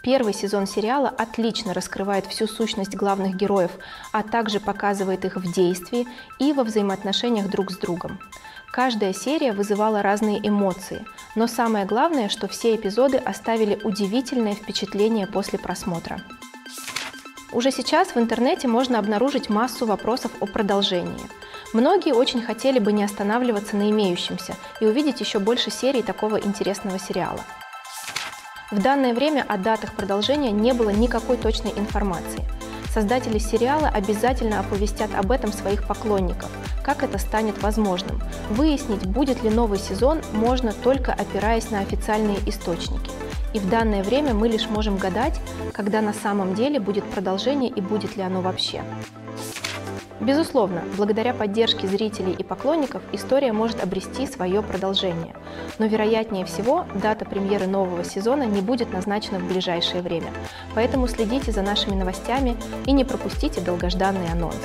Первый сезон сериала отлично раскрывает всю сущность главных героев, а также показывает их в действии и во взаимоотношениях друг с другом. Каждая серия вызывала разные эмоции, но самое главное, что все эпизоды оставили удивительное впечатление после просмотра. Уже сейчас в интернете можно обнаружить массу вопросов о продолжении. Многие очень хотели бы не останавливаться на имеющемся и увидеть еще больше серий такого интересного сериала. В данное время о датах продолжения не было никакой точной информации. Создатели сериала обязательно оповестят об этом своих поклонников, как это станет возможным. Выяснить, будет ли новый сезон, можно только опираясь на официальные источники. И в данное время мы лишь можем гадать, когда на самом деле будет продолжение и будет ли оно вообще. Безусловно, благодаря поддержке зрителей и поклонников история может обрести свое продолжение. Но вероятнее всего, дата премьеры нового сезона не будет назначена в ближайшее время. Поэтому следите за нашими новостями и не пропустите долгожданный анонс.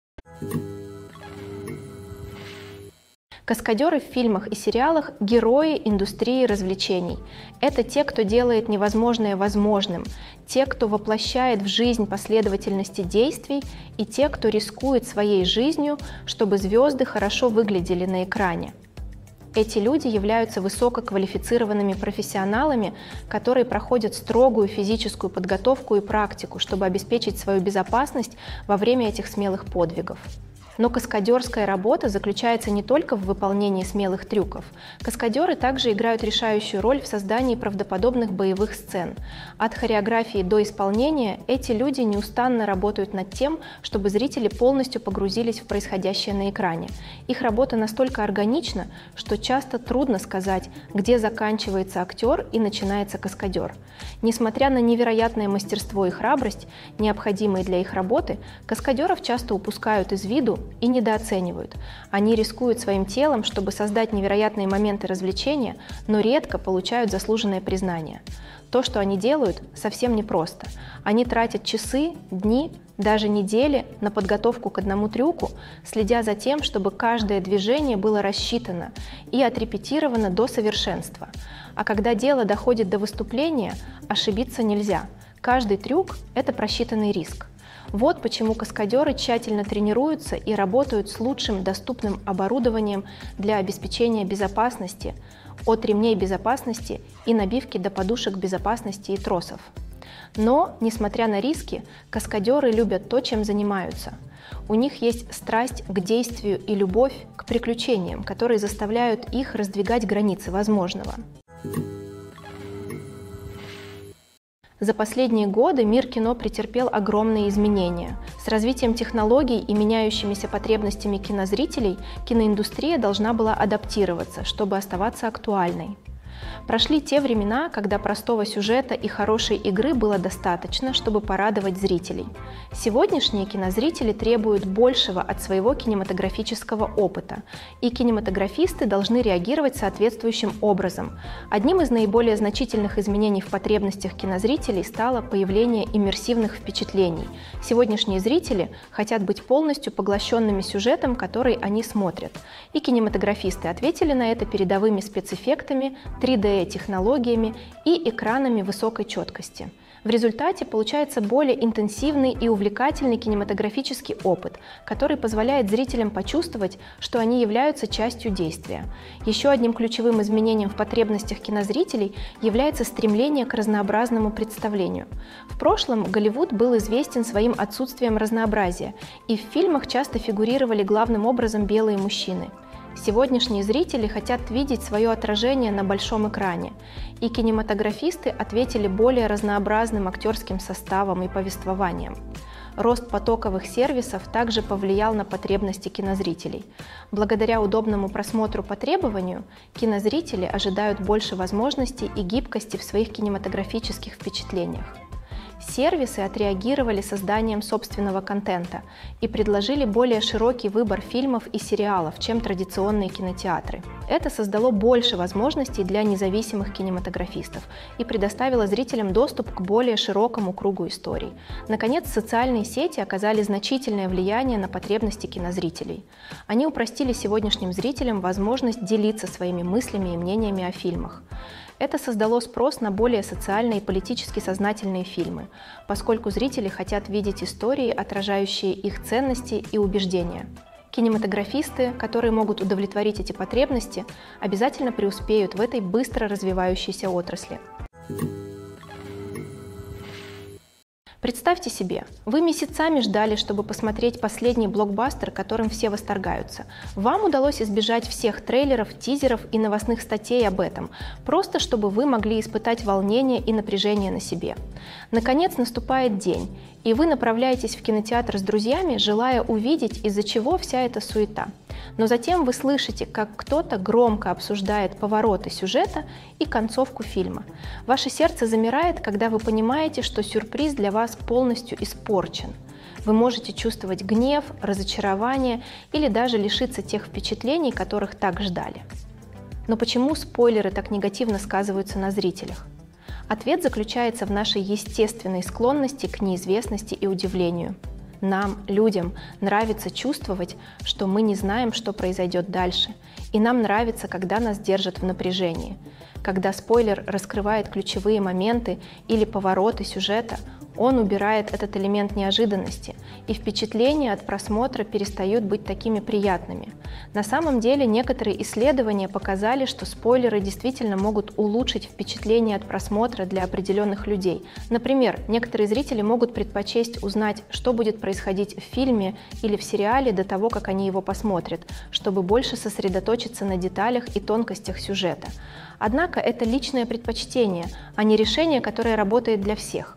Каскадеры в фильмах и сериалах – герои индустрии развлечений. Это те, кто делает невозможное возможным, те, кто воплощает в жизнь последовательности действий, и те, кто рискует своей жизнью, чтобы звезды хорошо выглядели на экране. Эти люди являются высококвалифицированными профессионалами, которые проходят строгую физическую подготовку и практику, чтобы обеспечить свою безопасность во время этих смелых подвигов. Но каскадерская работа заключается не только в выполнении смелых трюков. Каскадеры также играют решающую роль в создании правдоподобных боевых сцен. От хореографии до исполнения эти люди неустанно работают над тем, чтобы зрители полностью погрузились в происходящее на экране. Их работа настолько органична, что часто трудно сказать, где заканчивается актер и начинается каскадер. Несмотря на невероятное мастерство и храбрость, необходимые для их работы, каскадеров часто упускают из виду и недооценивают. Они рискуют своим телом, чтобы создать невероятные моменты развлечения, но редко получают заслуженное признание. То, что они делают, совсем непросто. Они тратят часы, дни, даже недели на подготовку к одному трюку, следя за тем, чтобы каждое движение было рассчитано и отрепетировано до совершенства. А когда дело доходит до выступления, ошибиться нельзя. Каждый трюк – это просчитанный риск. Вот почему каскадеры тщательно тренируются и работают с лучшим доступным оборудованием для обеспечения безопасности, от ремней безопасности и набивки до подушек безопасности и тросов. Но, несмотря на риски, каскадеры любят то, чем занимаются. У них есть страсть к действию и любовь к приключениям, которые заставляют их раздвигать границы возможного. За последние годы мир кино претерпел огромные изменения. С развитием технологий и меняющимися потребностями кинозрителей киноиндустрия должна была адаптироваться, чтобы оставаться актуальной. Прошли те времена, когда простого сюжета и хорошей игры было достаточно, чтобы порадовать зрителей. Сегодняшние кинозрители требуют большего от своего кинематографического опыта, и кинематографисты должны реагировать соответствующим образом. Одним из наиболее значительных изменений в потребностях кинозрителей стало появление иммерсивных впечатлений. Сегодняшние зрители хотят быть полностью поглощенными сюжетом, который они смотрят. И кинематографисты ответили на это передовыми спецэффектами, 3D-технологиями и экранами высокой четкости. В результате получается более интенсивный и увлекательный кинематографический опыт, который позволяет зрителям почувствовать, что они являются частью действия. Еще одним ключевым изменением в потребностях кинозрителей является стремление к разнообразному представлению. В прошлом Голливуд был известен своим отсутствием разнообразия, и в фильмах часто фигурировали главным образом белые мужчины. Сегодняшние зрители хотят видеть свое отражение на большом экране, и кинематографисты ответили более разнообразным актерским составом и повествованием. Рост потоковых сервисов также повлиял на потребности кинозрителей. Благодаря удобному просмотру по требованию, кинозрители ожидают больше возможностей и гибкости в своих кинематографических впечатлениях. Сервисы отреагировали созданием собственного контента и предложили более широкий выбор фильмов и сериалов, чем традиционные кинотеатры. Это создало больше возможностей для независимых кинематографистов и предоставило зрителям доступ к более широкому кругу историй. Наконец, социальные сети оказали значительное влияние на потребности кинозрителей. Они упростили сегодняшним зрителям возможность делиться своими мыслями и мнениями о фильмах. Это создало спрос на более социальные и политически сознательные фильмы, поскольку зрители хотят видеть истории, отражающие их ценности и убеждения. Кинематографисты, которые могут удовлетворить эти потребности, обязательно преуспеют в этой быстро развивающейся отрасли. Представьте себе, вы месяцами ждали, чтобы посмотреть последний блокбастер, которым все восторгаются. Вам удалось избежать всех трейлеров, тизеров и новостных статей об этом, просто чтобы вы могли испытать волнение и напряжение на себе. Наконец наступает день, и вы направляетесь в кинотеатр с друзьями, желая увидеть, из-за чего вся эта суета. Но затем вы слышите, как кто-то громко обсуждает повороты сюжета и концовку фильма. Ваше сердце замирает, когда вы понимаете, что сюрприз для вас полностью испорчен. Вы можете чувствовать гнев, разочарование или даже лишиться тех впечатлений, которых так ждали. Но почему спойлеры так негативно сказываются на зрителях? Ответ заключается в нашей естественной склонности к неизвестности и удивлению. Нам, людям, нравится чувствовать, что мы не знаем, что произойдет дальше, и нам нравится, когда нас держат в напряжении. Когда спойлер раскрывает ключевые моменты или повороты сюжета, он убирает этот элемент неожиданности, и впечатления от просмотра перестают быть такими приятными. На самом деле, некоторые исследования показали, что спойлеры действительно могут улучшить впечатление от просмотра для определенных людей. Например, некоторые зрители могут предпочесть узнать, что будет происходить в фильме или в сериале до того, как они его посмотрят, чтобы больше сосредоточиться на деталях и тонкостях сюжета. Однако это личное предпочтение, а не решение, которое работает для всех.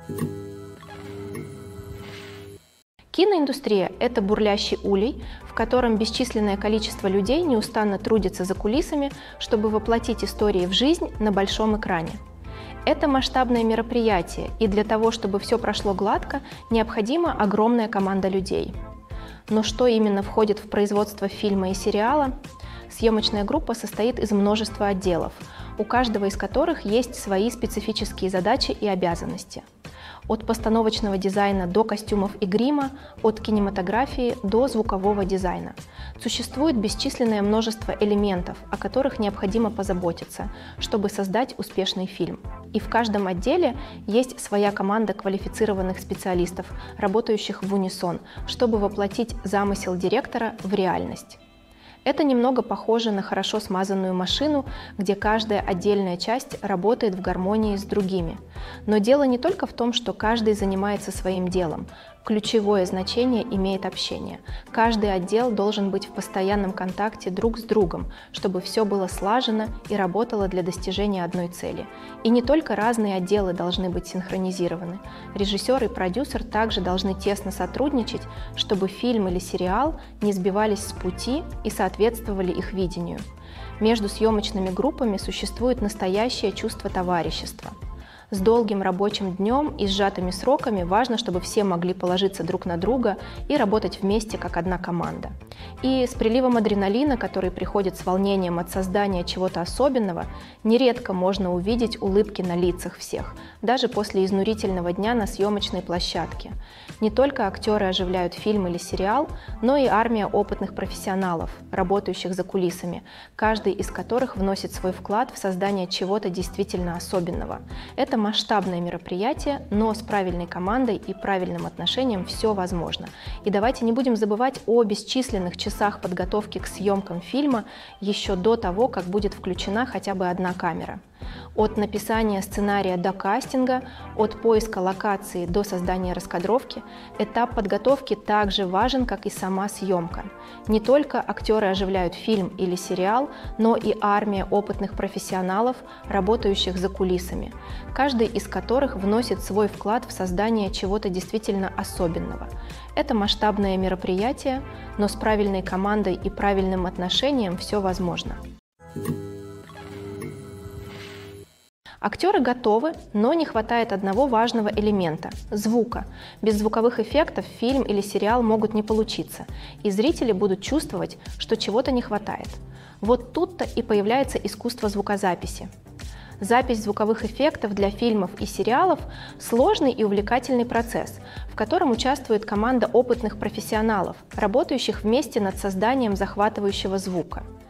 Киноиндустрия – это бурлящий улей, в котором бесчисленное количество людей неустанно трудятся за кулисами, чтобы воплотить истории в жизнь на большом экране. Это масштабное мероприятие, и для того, чтобы все прошло гладко, необходима огромная команда людей. Но что именно входит в производство фильма и сериала? Съемочная группа состоит из множества отделов, у каждого из которых есть свои специфические задачи и обязанности. От постановочного дизайна до костюмов и грима, от кинематографии до звукового дизайна. Существует бесчисленное множество элементов, о которых необходимо позаботиться, чтобы создать успешный фильм. И в каждом отделе есть своя команда квалифицированных специалистов, работающих в унисон, чтобы воплотить замысел директора в реальность. Это немного похоже на хорошо смазанную машину, где каждая отдельная часть работает в гармонии с другими. Но дело не только в том, что каждый занимается своим делом. Ключевое значение имеет общение. Каждый отдел должен быть в постоянном контакте друг с другом, чтобы все было слажено и работало для достижения одной цели. И не только разные отделы должны быть синхронизированы. Режиссер и продюсер также должны тесно сотрудничать, чтобы фильм или сериал не сбивались с пути и соответствовали их видению. Между съемочными группами существует настоящее чувство товарищества. С долгим рабочим днем и сжатыми сроками важно, чтобы все могли положиться друг на друга и работать вместе как одна команда. И с приливом адреналина, который приходит с волнением от создания чего-то особенного, нередко можно увидеть улыбки на лицах всех, даже после изнурительного дня на съемочной площадке. Не только актеры оживляют фильм или сериал, но и армия опытных профессионалов, работающих за кулисами, каждый из которых вносит свой вклад в создание чего-то действительно особенного. Это масштабное мероприятие, но с правильной командой и правильным отношением все возможно. И давайте не будем забывать о бесчисленных часах подготовки к съемкам фильма еще до того, как будет включена хотя бы одна камера. От написания сценария до кастинга, от поиска локации до создания раскадровки, этап подготовки также важен, как и сама съемка. Не только актеры оживляют фильм или сериал, но и армия опытных профессионалов, работающих за кулисами, каждый из которых вносит свой вклад в создание чего-то действительно особенного. Это масштабное мероприятие, но с правильной командой и правильным отношением все возможно. Актеры готовы, но не хватает одного важного элемента – звука. Без звуковых эффектов фильм или сериал могут не получиться, и зрители будут чувствовать, что чего-то не хватает. Вот тут-то и появляется искусство звукозаписи. Запись звуковых эффектов для фильмов и сериалов – сложный и увлекательный процесс, в котором участвует команда опытных профессионалов, работающих вместе над созданием захватывающего звука.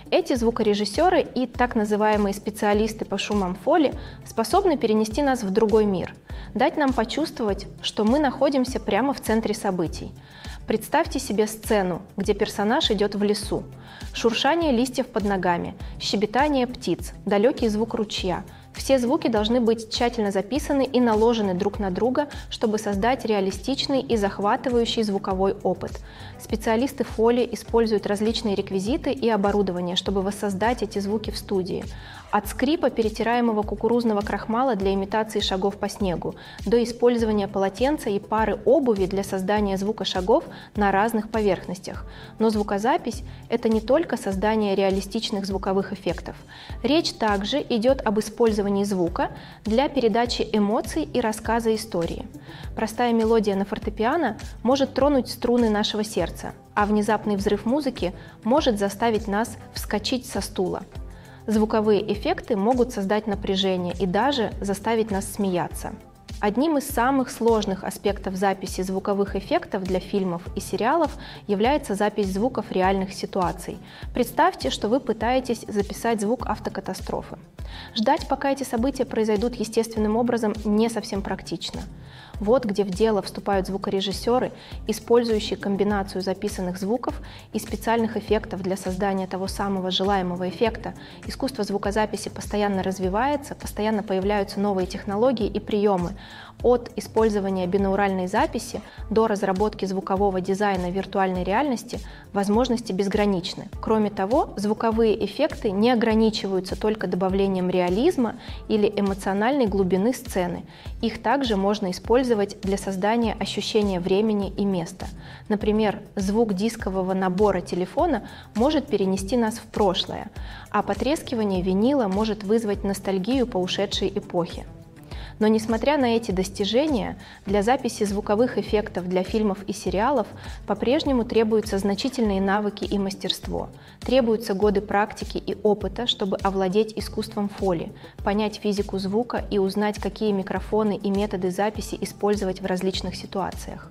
Эти звукорежиссеры и так называемые специалисты по шумам фоли способны перенести нас в другой мир, дать нам почувствовать, что мы находимся прямо в центре событий. Представьте себе сцену, где персонаж идет в лесу. Шуршание листьев под ногами, щебетание птиц, далекий звук ручья. Все звуки должны быть тщательно записаны и наложены друг на друга, чтобы создать реалистичный и захватывающий звуковой опыт. Специалисты фоли используют различные реквизиты и оборудование, чтобы воссоздать эти звуки в студии. От скрипа перетираемого кукурузного крахмала для имитации шагов по снегу до использования полотенца и пары обуви для создания звука шагов на разных поверхностях. Но звукозапись – это не только создание реалистичных звуковых эффектов. Речь также идет об использовании звука для передачи эмоций и рассказа истории. Простая мелодия на фортепиано может тронуть струны нашего сердца, а внезапный взрыв музыки может заставить нас вскочить со стула. Звуковые эффекты могут создать напряжение и даже заставить нас смеяться. Одним из самых сложных аспектов записи звуковых эффектов для фильмов и сериалов является запись звуков реальных ситуаций. Представьте, что вы пытаетесь записать звук автокатастрофы. Ждать, пока эти события произойдут естественным образом, не совсем практично. Вот где в дело вступают звукорежиссеры, использующие комбинацию записанных звуков и специальных эффектов для создания того самого желаемого эффекта. Искусство звукозаписи постоянно развивается, постоянно появляются новые технологии и приемы. От использования бинауральной записи до разработки звукового дизайна виртуальной реальности возможности безграничны. Кроме того, звуковые эффекты не ограничиваются только добавлением реализма или эмоциональной глубины сцены. Их также можно использовать для создания ощущения времени и места. Например, звук дискового набора телефона может перенести нас в прошлое, а потрескивание винила может вызвать ностальгию по ушедшей эпохе. Но несмотря на эти достижения, для записи звуковых эффектов для фильмов и сериалов по-прежнему требуются значительные навыки и мастерство. Требуются годы практики и опыта, чтобы овладеть искусством фоли, понять физику звука и узнать, какие микрофоны и методы записи использовать в различных ситуациях.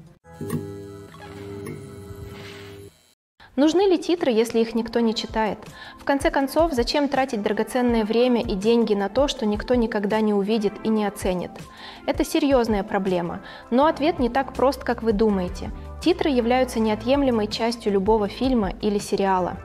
Нужны ли титры, если их никто не читает? В конце концов, зачем тратить драгоценное время и деньги на то, что никто никогда не увидит и не оценит? Это серьезная проблема, но ответ не так прост, как вы думаете. Титры являются неотъемлемой частью любого фильма или сериала.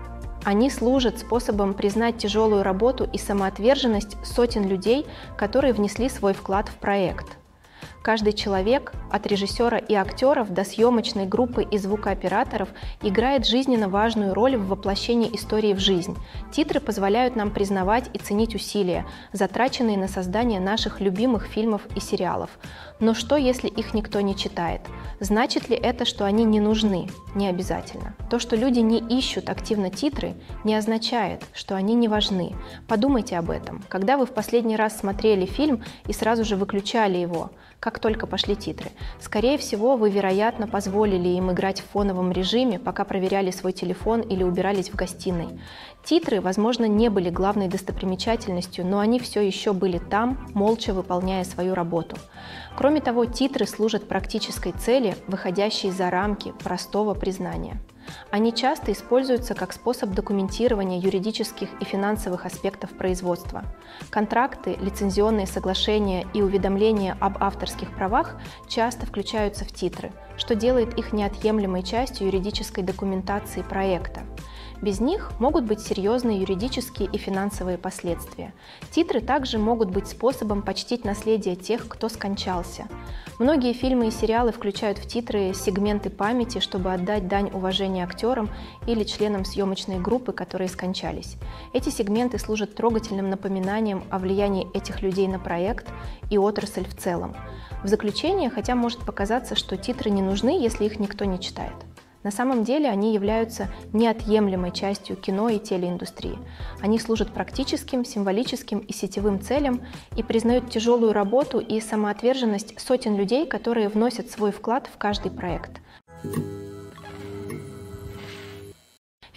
Они служат способом признать тяжелую работу и самоотверженность сотен людей, которые внесли свой вклад в проект. Каждый человек, от режиссера и актеров до съемочной группы и звукооператоров, играет жизненно важную роль в воплощении истории в жизнь. Титры позволяют нам признавать и ценить усилия, затраченные на создание наших любимых фильмов и сериалов. Но что, если их никто не читает? Значит ли это, что они не нужны? Не обязательно. То, что люди не ищут активно титры, не означает, что они не важны. Подумайте об этом. Когда вы в последний раз смотрели фильм и сразу же выключали его, как только пошли титры? Скорее всего, вы, вероятно, позволили им играть в фоновом режиме, пока проверяли свой телефон или убирались в гостиной. Титры, возможно, не были главной достопримечательностью, но они все еще были там, молча выполняя свою работу. Кроме того, титры служат практической цели, выходящей за рамки простого признания. Они часто используются как способ документирования юридических и финансовых аспектов производства. Контракты, лицензионные соглашения и уведомления об авторских правах часто включаются в титры, что делает их неотъемлемой частью юридической документации проекта. Без них могут быть серьезные юридические и финансовые последствия. Титры также могут быть способом почтить наследие тех, кто скончался. Многие фильмы и сериалы включают в титры сегменты памяти, чтобы отдать дань уважения актерам или членам съемочной группы, которые скончались. Эти сегменты служат трогательным напоминанием о влиянии этих людей на проект и отрасль в целом. В заключение, хотя может показаться, что титры не нужны, если их никто не читает. На самом деле они являются неотъемлемой частью кино и телеиндустрии. Они служат практическим, символическим и сетевым целям и признают тяжелую работу и самоотверженность сотен людей, которые вносят свой вклад в каждый проект.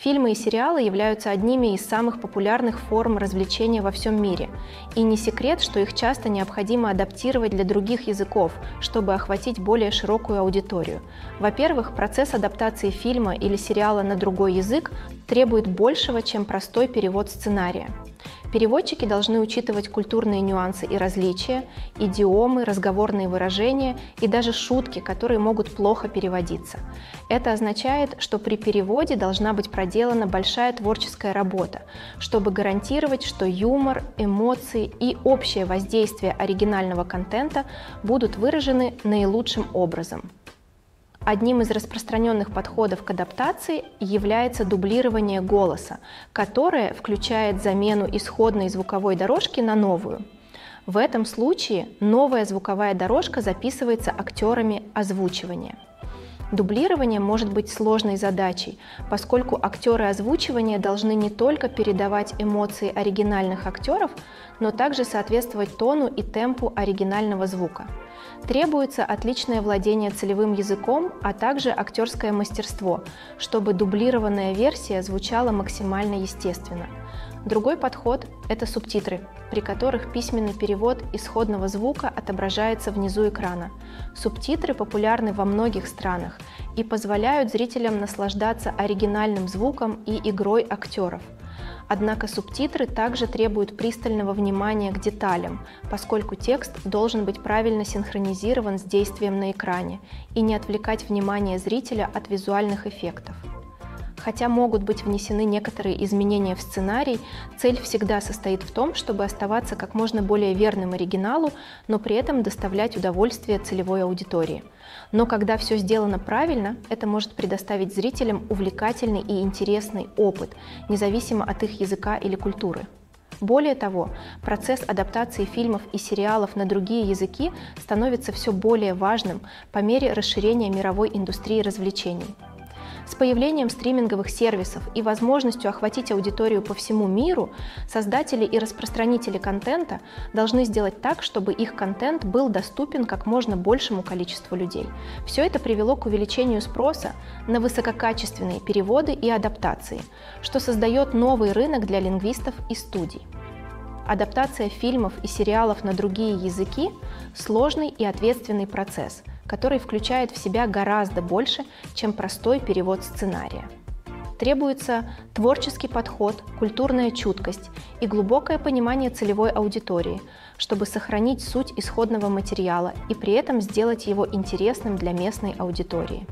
Фильмы и сериалы являются одними из самых популярных форм развлечения во всем мире. И не секрет, что их часто необходимо адаптировать для других языков, чтобы охватить более широкую аудиторию. Во-первых, процесс адаптации фильма или сериала на другой язык требует большего, чем простой перевод сценария. Переводчики должны учитывать культурные нюансы и различия, идиомы, разговорные выражения и даже шутки, которые могут плохо переводиться. Это означает, что при переводе должна быть проделана большая творческая работа, чтобы гарантировать, что юмор, эмоции и общее воздействие оригинального контента будут выражены наилучшим образом. Одним из распространенных подходов к адаптации является дублирование голоса, которое включает замену исходной звуковой дорожки на новую. В этом случае новая звуковая дорожка записывается актерами озвучивания. Дублирование может быть сложной задачей, поскольку актеры озвучивания должны не только передавать эмоции оригинальных актеров, но также соответствовать тону и темпу оригинального звука. Требуется отличное владение целевым языком, а также актерское мастерство, чтобы дублированная версия звучала максимально естественно. Другой подход – это субтитры, при которых письменный перевод исходного звука отображается внизу экрана. Субтитры популярны во многих странах и позволяют зрителям наслаждаться оригинальным звуком и игрой актеров. Однако субтитры также требуют пристального внимания к деталям, поскольку текст должен быть правильно синхронизирован с действием на экране и не отвлекать внимание зрителя от визуальных эффектов. Хотя могут быть внесены некоторые изменения в сценарий, цель всегда состоит в том, чтобы оставаться как можно более верным оригиналу, но при этом доставлять удовольствие целевой аудитории. Но когда все сделано правильно, это может предоставить зрителям увлекательный и интересный опыт, независимо от их языка или культуры. Более того, процесс адаптации фильмов и сериалов на другие языки становится все более важным по мере расширения мировой индустрии развлечений. С появлением стриминговых сервисов и возможностью охватить аудиторию по всему миру, создатели и распространители контента должны сделать так, чтобы их контент был доступен как можно большему количеству людей. Все это привело к увеличению спроса на высококачественные переводы и адаптации, что создает новый рынок для лингвистов и студий. Адаптация фильмов и сериалов на другие языки – сложный и ответственный процесс, который включает в себя гораздо больше, чем простой перевод сценария. Требуется творческий подход, культурная чуткость и глубокое понимание целевой аудитории, чтобы сохранить суть исходного материала и при этом сделать его интересным для местной аудитории.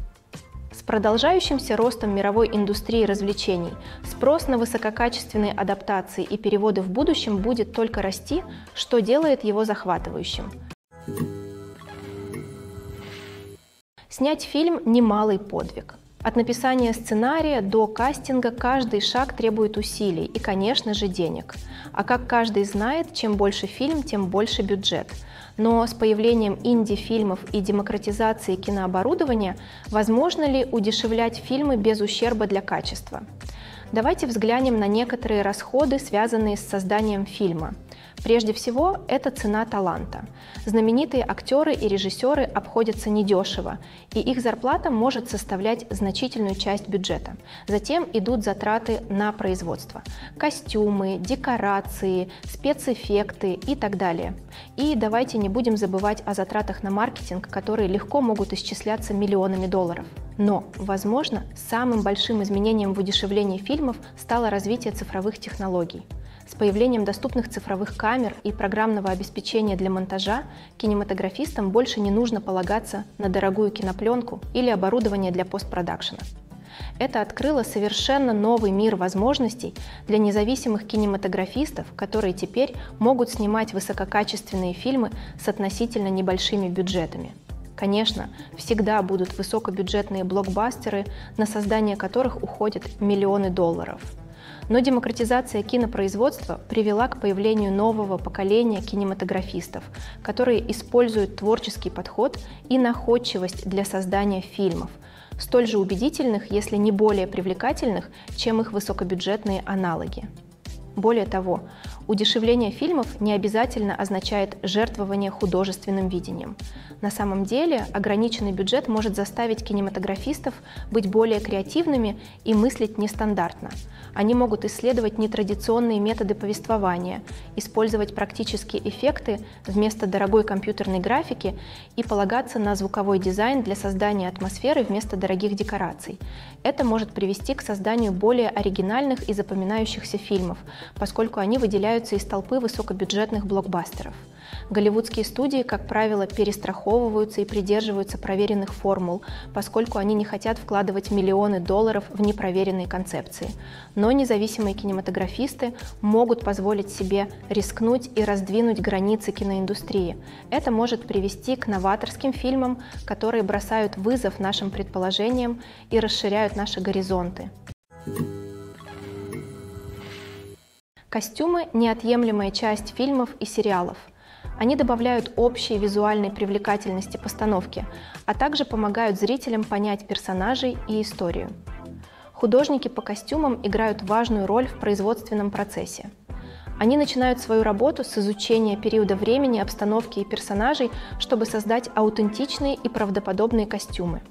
С продолжающимся ростом мировой индустрии развлечений спрос на высококачественные адаптации и переводы в будущем будет только расти, что делает его захватывающим. Снять фильм – немалый подвиг. От написания сценария до кастинга каждый шаг требует усилий и, конечно же, денег. А как каждый знает, чем больше фильм, тем больше бюджет. Но с появлением инди-фильмов и демократизацией кинооборудования возможно ли удешевлять фильмы без ущерба для качества? Давайте взглянем на некоторые расходы, связанные с созданием фильма. Прежде всего, это цена таланта. Знаменитые актеры и режиссеры обходятся недешево, и их зарплата может составлять значительную часть бюджета. Затем идут затраты на производство – костюмы, декорации, спецэффекты и так далее. И давайте не будем забывать о затратах на маркетинг, которые легко могут исчисляться миллионами долларов. Но, возможно, самым большим изменением в удешевлении фильмов стало развитие цифровых технологий. С появлением доступных цифровых камер и программного обеспечения для монтажа кинематографистам больше не нужно полагаться на дорогую кинопленку или оборудование для постпродакшена. Это открыло совершенно новый мир возможностей для независимых кинематографистов, которые теперь могут снимать высококачественные фильмы с относительно небольшими бюджетами. Конечно, всегда будут высокобюджетные блокбастеры, на создание которых уходят миллионы долларов. Но демократизация кинопроизводства привела к появлению нового поколения кинематографистов, которые используют творческий подход и находчивость для создания фильмов, столь же убедительных, если не более привлекательных, чем их высокобюджетные аналоги. Более того, Удешевление фильмов не обязательно означает жертвование художественным видением. На самом деле, ограниченный бюджет может заставить кинематографистов быть более креативными и мыслить нестандартно. Они могут исследовать нетрадиционные методы повествования, использовать практические эффекты вместо дорогой компьютерной графики и полагаться на звуковой дизайн для создания атмосферы вместо дорогих декораций. Это может привести к созданию более оригинальных и запоминающихся фильмов, поскольку они выделяются из толпы высокобюджетных блокбастеров. Голливудские студии, как правило, перестраховываются и придерживаются проверенных формул, поскольку они не хотят вкладывать миллионы долларов в непроверенные концепции. Но независимые кинематографисты могут позволить себе рискнуть и раздвинуть границы киноиндустрии. Это может привести к новаторским фильмам, которые бросают вызов нашим предположениям и расширяют наши горизонты. Костюмы – неотъемлемая часть фильмов и сериалов. Они добавляют общей визуальной привлекательности постановки, а также помогают зрителям понять персонажей и историю. Художники по костюмам играют важную роль в производственном процессе. Они начинают свою работу с изучения периода времени, обстановки и персонажей, чтобы создать аутентичные и правдоподобные костюмы.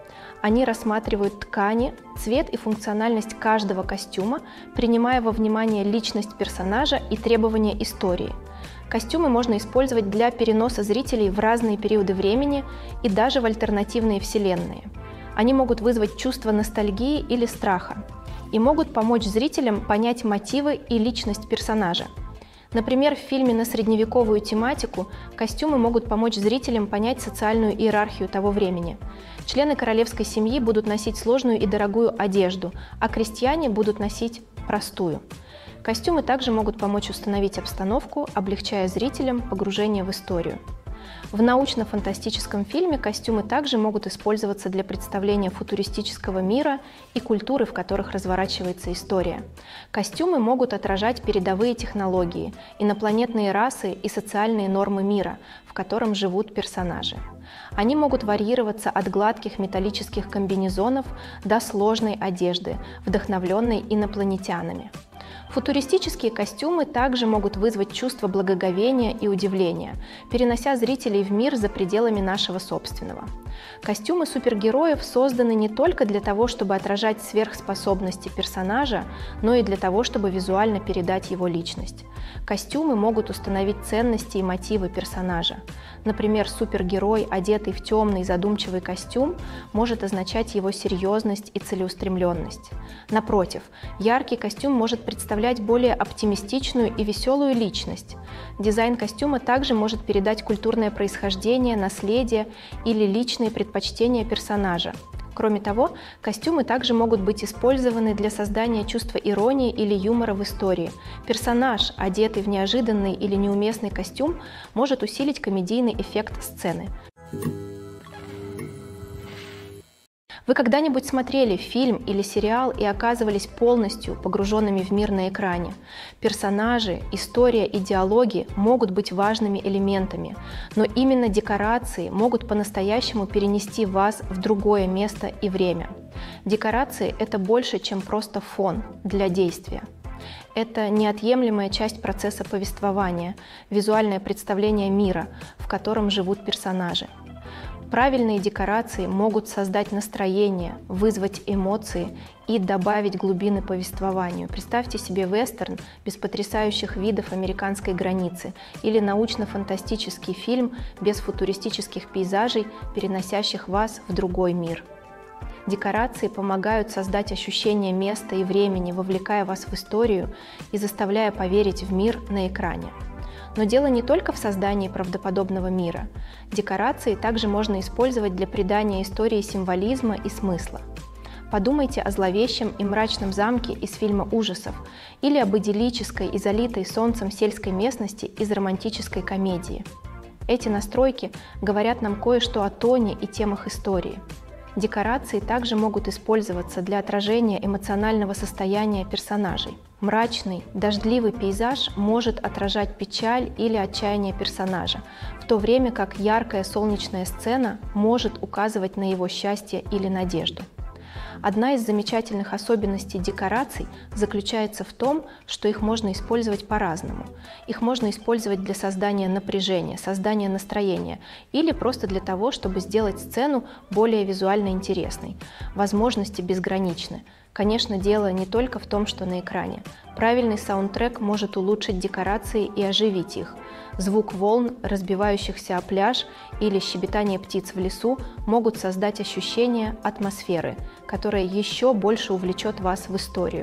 Они рассматривают ткани, цвет и функциональность каждого костюма, принимая во внимание личность персонажа и требования истории. Костюмы можно использовать для переноса зрителей в разные периоды времени и даже в альтернативные вселенные. Они могут вызвать чувство ностальгии или страха и могут помочь зрителям понять мотивы и личность персонажа. Например, в фильме на средневековую тематику костюмы могут помочь зрителям понять социальную иерархию того времени. Члены королевской семьи будут носить сложную и дорогую одежду, а крестьяне будут носить простую. Костюмы также могут помочь установить обстановку, облегчая зрителям погружение в историю. В научно-фантастическом фильме костюмы также могут использоваться для представления футуристического мира и культуры, в которых разворачивается история. Костюмы могут отражать передовые технологии, инопланетные расы и социальные нормы мира, в котором живут персонажи. Они могут варьироваться от гладких металлических комбинезонов до сложной одежды, вдохновленной инопланетянами. Футуристические костюмы также могут вызвать чувство благоговения и удивления, перенося зрителей в мир за пределами нашего собственного. Костюмы супергероев созданы не только для того, чтобы отражать сверхспособности персонажа, но и для того, чтобы визуально передать его личность. Костюмы могут установить ценности и мотивы персонажа. Например, супергерой, одетый в темный задумчивый костюм, может означать его серьезность и целеустремленность. Напротив, яркий костюм может представлять более оптимистичную и веселую личность. Дизайн костюма также может передать культурное происхождение, наследие или личные предпочтения персонажа. Кроме того, костюмы также могут быть использованы для создания чувства иронии или юмора в истории. Персонаж, одетый в неожиданный или неуместный костюм, может усилить комедийный эффект сцены. Вы когда-нибудь смотрели фильм или сериал и оказывались полностью погруженными в мир на экране? Персонажи, история и диалоги могут быть важными элементами, но именно декорации могут по-настоящему перенести вас в другое место и время. Декорации – это больше, чем просто фон для действия. Это неотъемлемая часть процесса повествования, визуальное представление мира, в котором живут персонажи. Правильные декорации могут создать настроение, вызвать эмоции и добавить глубины повествованию. Представьте себе вестерн без потрясающих видов американской границы или научно-фантастический фильм без футуристических пейзажей, переносящих вас в другой мир. Декорации помогают создать ощущение места и времени, вовлекая вас в историю и заставляя поверить в мир на экране. Но дело не только в создании правдоподобного мира. Декорации также можно использовать для придания истории символизма и смысла. Подумайте о зловещем и мрачном замке из фильма ужасов или об идиллической и залитой солнцем сельской местности из романтической комедии. Эти настройки говорят нам кое-что о тоне и темах истории. Декорации также могут использоваться для отражения эмоционального состояния персонажей. Мрачный, дождливый пейзаж может отражать печаль или отчаяние персонажа, в то время как яркая солнечная сцена может указывать на его счастье или надежду. Одна из замечательных особенностей декораций заключается в том, что их можно использовать по-разному. Их можно использовать для создания напряжения, создания настроения или просто для того, чтобы сделать сцену более визуально интересной. Возможности безграничны. Конечно, дело не только в том, что на экране. Правильный саундтрек может улучшить декорации и оживить их. Звук волн, разбивающихся о пляж, или щебетание птиц в лесу могут создать ощущение атмосферы, которая еще больше увлечет вас в историю.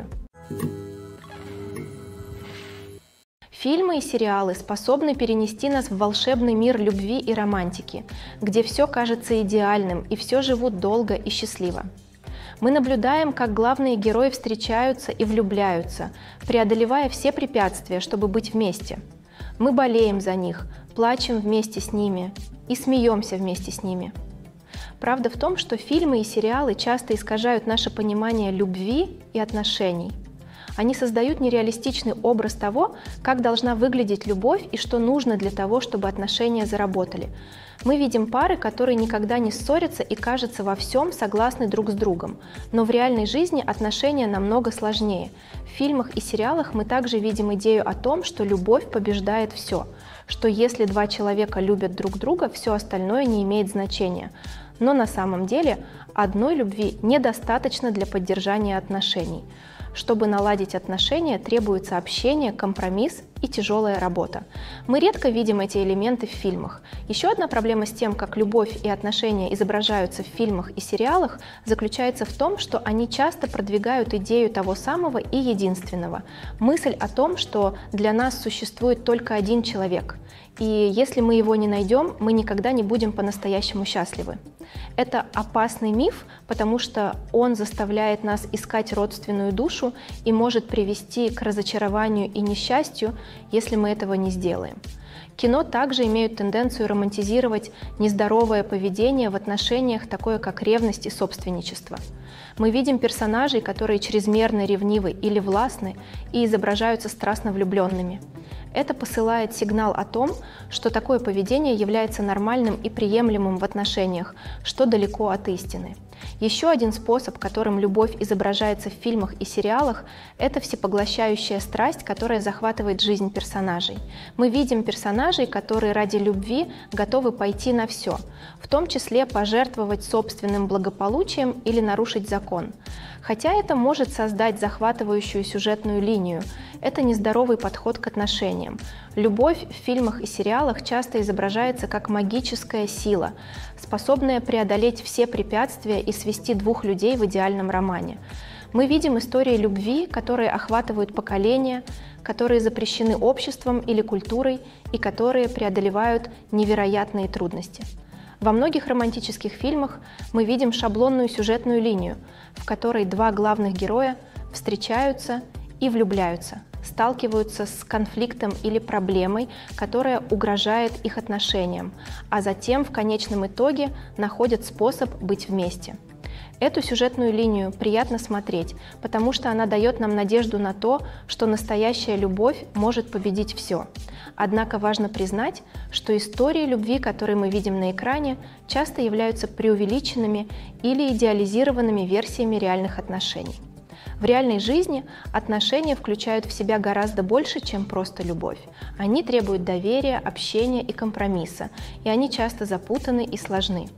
Фильмы и сериалы способны перенести нас в волшебный мир любви и романтики, где все кажется идеальным и все живут долго и счастливо. Мы наблюдаем, как главные герои встречаются и влюбляются, преодолевая все препятствия, чтобы быть вместе. Мы болеем за них, плачем вместе с ними и смеемся вместе с ними. Правда в том, что фильмы и сериалы часто искажают наше понимание любви и отношений. Они создают нереалистичный образ того, как должна выглядеть любовь и что нужно для того, чтобы отношения заработали. Мы видим пары, которые никогда не ссорятся и, кажется, во всем согласны друг с другом. Но в реальной жизни отношения намного сложнее. В фильмах и сериалах мы также видим идею о том, что любовь побеждает все, что если два человека любят друг друга, все остальное не имеет значения. Но на самом деле одной любви недостаточно для поддержания отношений. Чтобы наладить отношения, требуется общение, компромисс и тяжелая работа. Мы редко видим эти элементы в фильмах. Еще одна проблема с тем, как любовь и отношения изображаются в фильмах и сериалах, заключается в том, что они часто продвигают идею того самого и единственного. Мысль о том, что для нас существует только один человек, и если мы его не найдем, мы никогда не будем по-настоящему счастливы. Это опасный миф, потому что он заставляет нас искать родственную душу и может привести к разочарованию и несчастью, если мы этого не сделаем. Кино также имеют тенденцию романтизировать нездоровое поведение в отношениях, такое как ревность и собственничество. Мы видим персонажей, которые чрезмерно ревнивы или властны и изображаются страстно влюбленными. Это посылает сигнал о том, что такое поведение является нормальным и приемлемым в отношениях, что далеко от истины. Еще один способ, которым любовь изображается в фильмах и сериалах, это всепоглощающая страсть, которая захватывает жизнь персонажей. Мы видим персонажей, которые ради любви готовы пойти на все, в том числе пожертвовать собственным благополучием или нарушить закон. Хотя это может создать захватывающую сюжетную линию, это нездоровый подход к отношениям. Любовь в фильмах и сериалах часто изображается как магическая сила, способная преодолеть все препятствия и свести двух людей в идеальном романе. Мы видим истории любви, которые охватывают поколения, которые запрещены обществом или культурой и которые преодолевают невероятные трудности. Во многих романтических фильмах мы видим шаблонную сюжетную линию, в которой два главных героя встречаются и влюбляются, сталкиваются с конфликтом или проблемой, которая угрожает их отношениям, а затем в конечном итоге находят способ быть вместе. Эту сюжетную линию приятно смотреть, потому что она дает нам надежду на то, что настоящая любовь может победить все. Однако важно признать, что истории любви, которые мы видим на экране, часто являются преувеличенными или идеализированными версиями реальных отношений. В реальной жизни отношения включают в себя гораздо больше, чем просто любовь. Они требуют доверия, общения и компромисса, и они часто запутаны и сложны.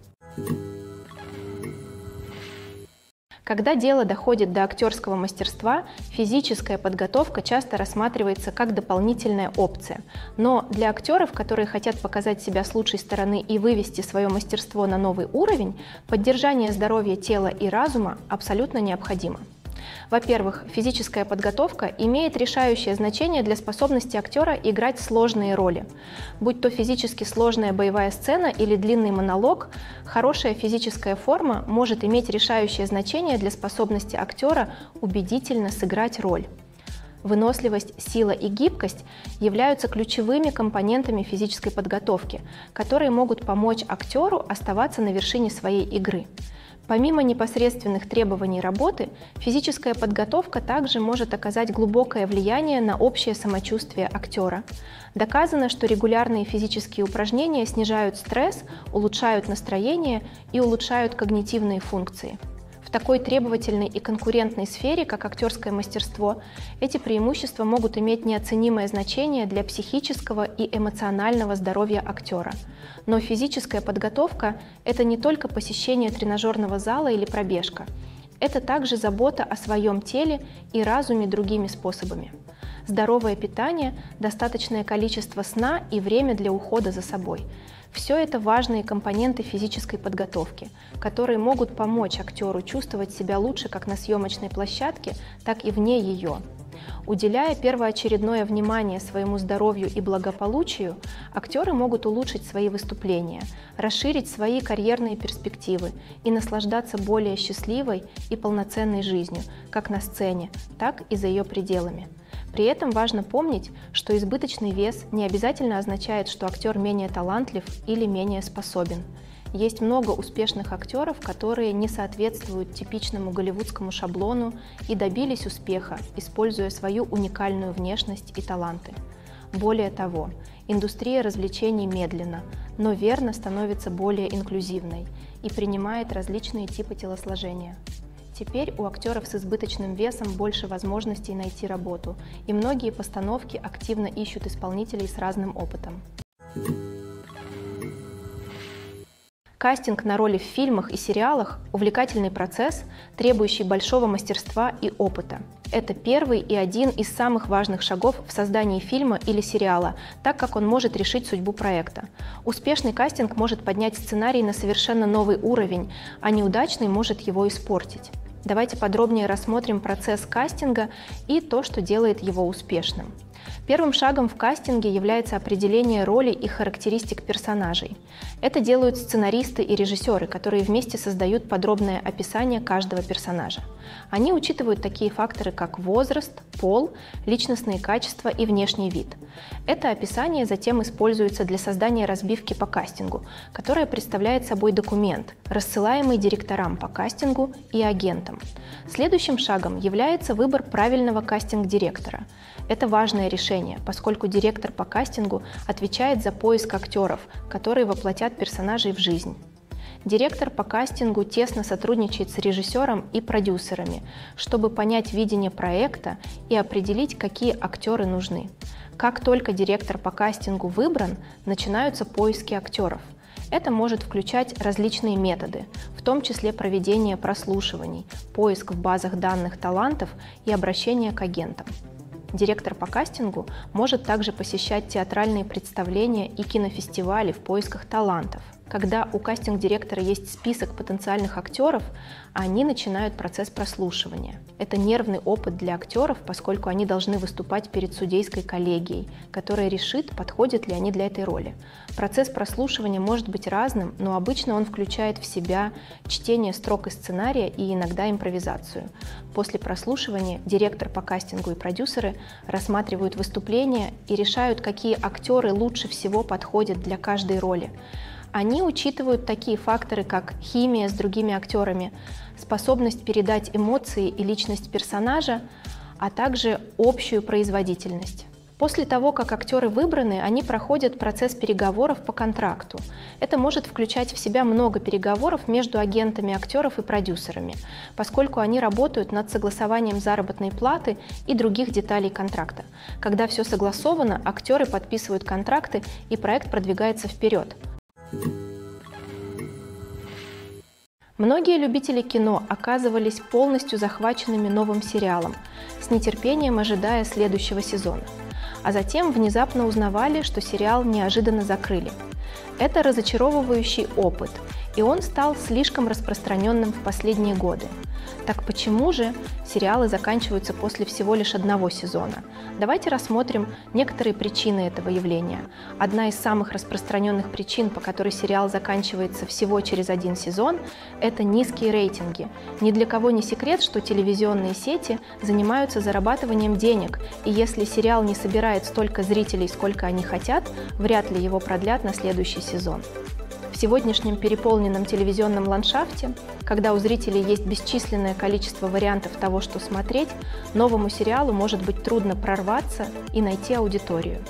Когда дело доходит до актерского мастерства, физическая подготовка часто рассматривается как дополнительная опция. Но для актеров, которые хотят показать себя с лучшей стороны и вывести свое мастерство на новый уровень, поддержание здоровья тела и разума абсолютно необходимо. Во-первых, физическая подготовка имеет решающее значение для способности актера играть сложные роли. Будь то физически сложная боевая сцена или длинный монолог, хорошая физическая форма может иметь решающее значение для способности актера убедительно сыграть роль. Выносливость, сила и гибкость являются ключевыми компонентами физической подготовки, которые могут помочь актеру оставаться на вершине своей игры. Помимо непосредственных требований работы, физическая подготовка также может оказать глубокое влияние на общее самочувствие актера. Доказано, что регулярные физические упражнения снижают стресс, улучшают настроение и улучшают когнитивные функции. В такой требовательной и конкурентной сфере, как актерское мастерство, эти преимущества могут иметь неоценимое значение для психического и эмоционального здоровья актера. Но физическая подготовка – это не только посещение тренажерного зала или пробежка. Это также забота о своем теле и разуме другими способами. Здоровое питание, достаточное количество сна и время для ухода за собой – все это важные компоненты физической подготовки, которые могут помочь актеру чувствовать себя лучше как на съемочной площадке, так и вне ее. Уделяя первоочередное внимание своему здоровью и благополучию, актеры могут улучшить свои выступления, расширить свои карьерные перспективы и наслаждаться более счастливой и полноценной жизнью, как на сцене, так и за ее пределами. При этом важно помнить, что избыточный вес не обязательно означает, что актер менее талантлив или менее способен. Есть много успешных актеров, которые не соответствуют типичному голливудскому шаблону и добились успеха, используя свою уникальную внешность и таланты. Более того, индустрия развлечений медленно, но верно становится более инклюзивной и принимает различные типы телосложения. Теперь у актеров с избыточным весом больше возможностей найти работу, и многие постановки активно ищут исполнителей с разным опытом. Кастинг на роли в фильмах и сериалах – увлекательный процесс, требующий большого мастерства и опыта. Это первый и один из самых важных шагов в создании фильма или сериала, так как он может решить судьбу проекта. Успешный кастинг может поднять сценарий на совершенно новый уровень, а неудачный может его испортить. Давайте подробнее рассмотрим процесс кастинга и то, что делает его успешным. Первым шагом в кастинге является определение роли и характеристик персонажей. Это делают сценаристы и режиссеры, которые вместе создают подробное описание каждого персонажа. Они учитывают такие факторы, как возраст, пол, личностные качества и внешний вид. Это описание затем используется для создания разбивки по кастингу, которая представляет собой документ, рассылаемый директорам по кастингу и агентам. Следующим шагом является выбор правильного кастинг-директора. Это важное решение, поскольку директор по кастингу отвечает за поиск актеров, которые воплотят персонажей в жизнь. Директор по кастингу тесно сотрудничает с режиссером и продюсерами, чтобы понять видение проекта и определить, какие актеры нужны. Как только директор по кастингу выбран, начинаются поиски актеров. Это может включать различные методы, в том числе проведение прослушиваний, поиск в базах данных талантов и обращение к агентам. Директор по кастингу может также посещать театральные представления и кинофестивали в поисках талантов. Когда у кастинг-директора есть список потенциальных актеров, они начинают процесс прослушивания. Это нервный опыт для актеров, поскольку они должны выступать перед судейской коллегией, которая решит, подходят ли они для этой роли. Процесс прослушивания может быть разным, но обычно он включает в себя чтение строк из сценария и иногда импровизацию. После прослушивания директор по кастингу и продюсеры рассматривают выступления и решают, какие актеры лучше всего подходят для каждой роли. Они учитывают такие факторы, как химия с другими актерами, способность передать эмоции и личность персонажа, а также общую производительность. После того, как актеры выбраны, они проходят процесс переговоров по контракту. Это может включать в себя много переговоров между агентами актеров и продюсерами, поскольку они работают над согласованием заработной платы и других деталей контракта. Когда все согласовано, актеры подписывают контракты, и проект продвигается вперед. Многие любители кино оказывались полностью захваченными новым сериалом, с нетерпением ожидая следующего сезона, а затем внезапно узнавали, что сериал неожиданно закрыли. Это разочаровывающий опыт, и он стал слишком распространенным в последние годы. Так почему же сериалы заканчиваются после всего лишь одного сезона? Давайте рассмотрим некоторые причины этого явления. Одна из самых распространенных причин, по которой сериал заканчивается всего через один сезон, это низкие рейтинги. Ни для кого не секрет, что телевизионные сети занимаются зарабатыванием денег, и если сериал не собирает столько зрителей, сколько они хотят, вряд ли его продлят на следующий сезон. В сегодняшнем переполненном телевизионном ландшафте, когда у зрителей есть бесчисленное количество вариантов того, что смотреть, новому сериалу может быть трудно прорваться и найти аудиторию.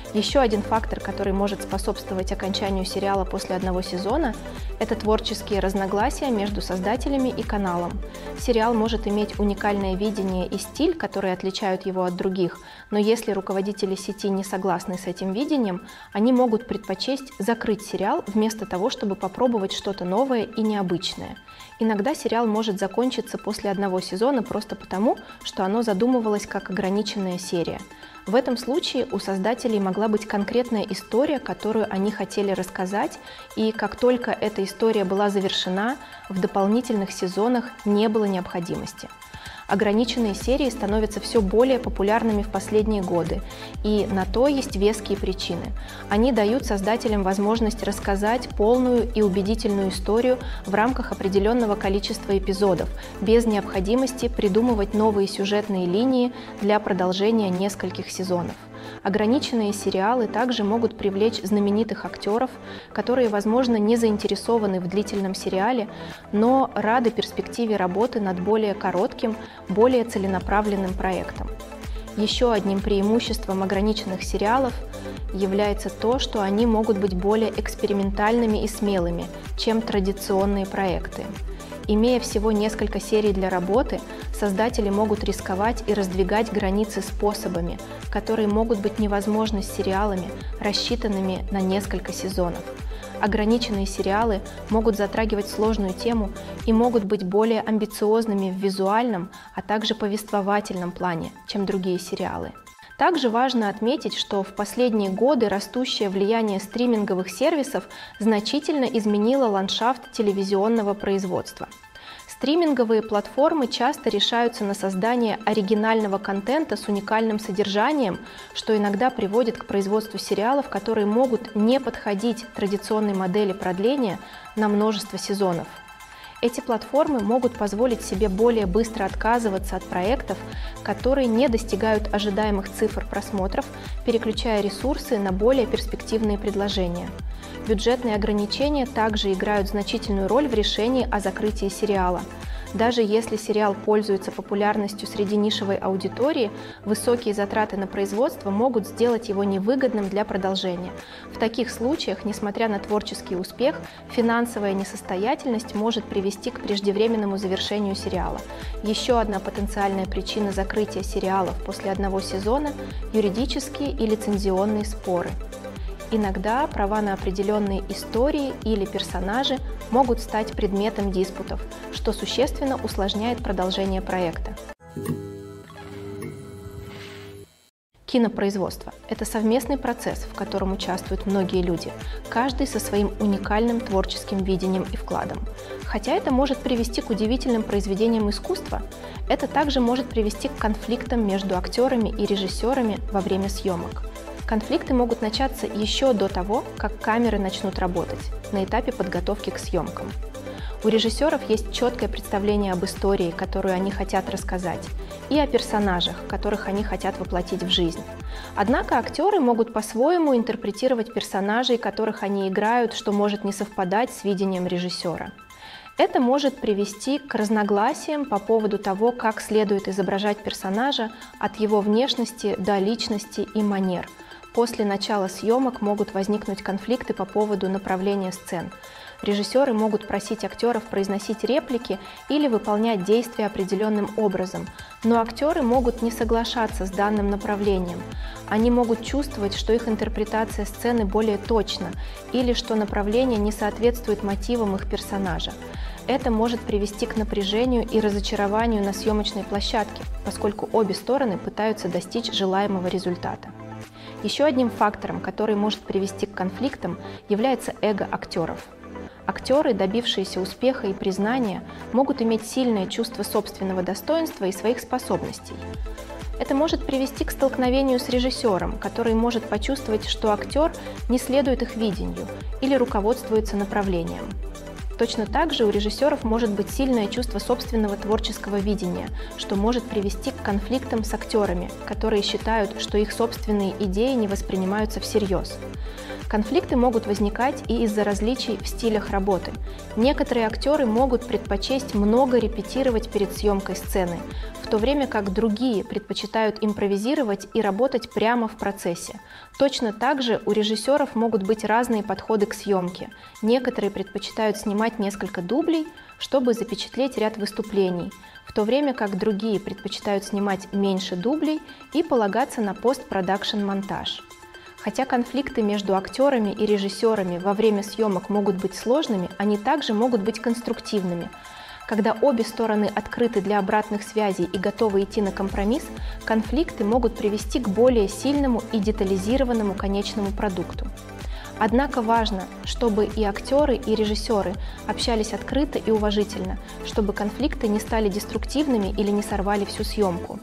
Еще один фактор, который может способствовать окончанию сериала после одного сезона, это творческие разногласия между создателями и каналом. Сериал может иметь уникальное видение и стиль, которые отличают его от других, но если руководители сети не согласны с этим видением, они могут предпочесть закрыть сериал вместо того, чтобы попробовать что-то новое и необычное. Иногда сериал может закончиться после одного сезона просто потому, что оно задумывалось как ограниченная серия. В этом случае у создателей могла быть конкретная история, которую они хотели рассказать, и как только эта история была завершена, в дополнительных сезонах не было необходимости. Ограниченные серии становятся все более популярными в последние годы, и на то есть веские причины. Они дают создателям возможность рассказать полную и убедительную историю в рамках определенного количества эпизодов, без необходимости придумывать новые сюжетные линии для продолжения нескольких сезонов. Ограниченные сериалы также могут привлечь знаменитых актеров, которые, возможно, не заинтересованы в длительном сериале, но рады перспективе работы над более коротким, более целенаправленным проектом. Еще одним преимуществом ограниченных сериалов является то, что они могут быть более экспериментальными и смелыми, чем традиционные проекты. Имея всего несколько серий для работы, создатели могут рисковать и раздвигать границы способами, которые могут быть невозможны с сериалами, рассчитанными на несколько сезонов. Ограниченные сериалы могут затрагивать сложную тему и могут быть более амбициозными в визуальном, а также повествовательном плане, чем другие сериалы. Также важно отметить, что в последние годы растущее влияние стриминговых сервисов значительно изменило ландшафт телевизионного производства. Стриминговые платформы часто решаются на создание оригинального контента с уникальным содержанием, что иногда приводит к производству сериалов, которые могут не подходить традиционной модели продления на множество сезонов. Эти платформы могут позволить себе более быстро отказываться от проектов, которые не достигают ожидаемых цифр просмотров, переключая ресурсы на более перспективные предложения. Бюджетные ограничения также играют значительную роль в решении о закрытии сериала. Даже если сериал пользуется популярностью среди нишевой аудитории, высокие затраты на производство могут сделать его невыгодным для продолжения. В таких случаях, несмотря на творческий успех, финансовая несостоятельность может привести к преждевременному завершению сериала. Еще одна потенциальная причина закрытия сериалов после одного сезона – юридические и лицензионные споры. Иногда права на определенные истории или персонажи могут стать предметом диспутов, что существенно усложняет продолжение проекта. Кинопроизводство – это совместный процесс, в котором участвуют многие люди, каждый со своим уникальным творческим видением и вкладом. Хотя это может привести к удивительным произведениям искусства, это также может привести к конфликтам между актерами и режиссерами во время съемок. Конфликты могут начаться еще до того, как камеры начнут работать, на этапе подготовки к съемкам. У режиссеров есть четкое представление об истории, которую они хотят рассказать, и о персонажах, которых они хотят воплотить в жизнь. Однако актеры могут по-своему интерпретировать персонажей, которых они играют, что может не совпадать с видением режиссера. Это может привести к разногласиям по поводу того, как следует изображать персонажа от его внешности до личности и манер. После начала съемок могут возникнуть конфликты по поводу направления сцен. Режиссеры могут просить актеров произносить реплики или выполнять действия определенным образом, но актеры могут не соглашаться с данным направлением. Они могут чувствовать, что их интерпретация сцены более точна или что направление не соответствует мотивам их персонажа. Это может привести к напряжению и разочарованию на съемочной площадке, поскольку обе стороны пытаются достичь желаемого результата. Еще одним фактором, который может привести к конфликтам, является эго актеров. Актеры, добившиеся успеха и признания, могут иметь сильное чувство собственного достоинства и своих способностей. Это может привести к столкновению с режиссером, который может почувствовать, что актер не следует их видению или руководствуется направлением. Точно так же у режиссеров может быть сильное чувство собственного творческого видения, что может привести к конфликтам с актерами, которые считают, что их собственные идеи не воспринимаются всерьез. Конфликты могут возникать и из-за различий в стилях работы. Некоторые актеры могут предпочесть много репетировать перед съемкой сцены, в то время как другие предпочитают импровизировать и работать прямо в процессе. Точно так же у режиссеров могут быть разные подходы к съемке. Некоторые предпочитают снимать несколько дублей, чтобы запечатлеть ряд выступлений, в то время как другие предпочитают снимать меньше дублей и полагаться на постпродакшн-монтаж. Хотя конфликты между актерами и режиссерами во время съемок могут быть сложными, они также могут быть конструктивными. Когда обе стороны открыты для обратных связей и готовы идти на компромисс, конфликты могут привести к более сильному и детализированному конечному продукту. Однако важно, чтобы и актеры, и режиссеры общались открыто и уважительно, чтобы конфликты не стали деструктивными или не сорвали всю съемку.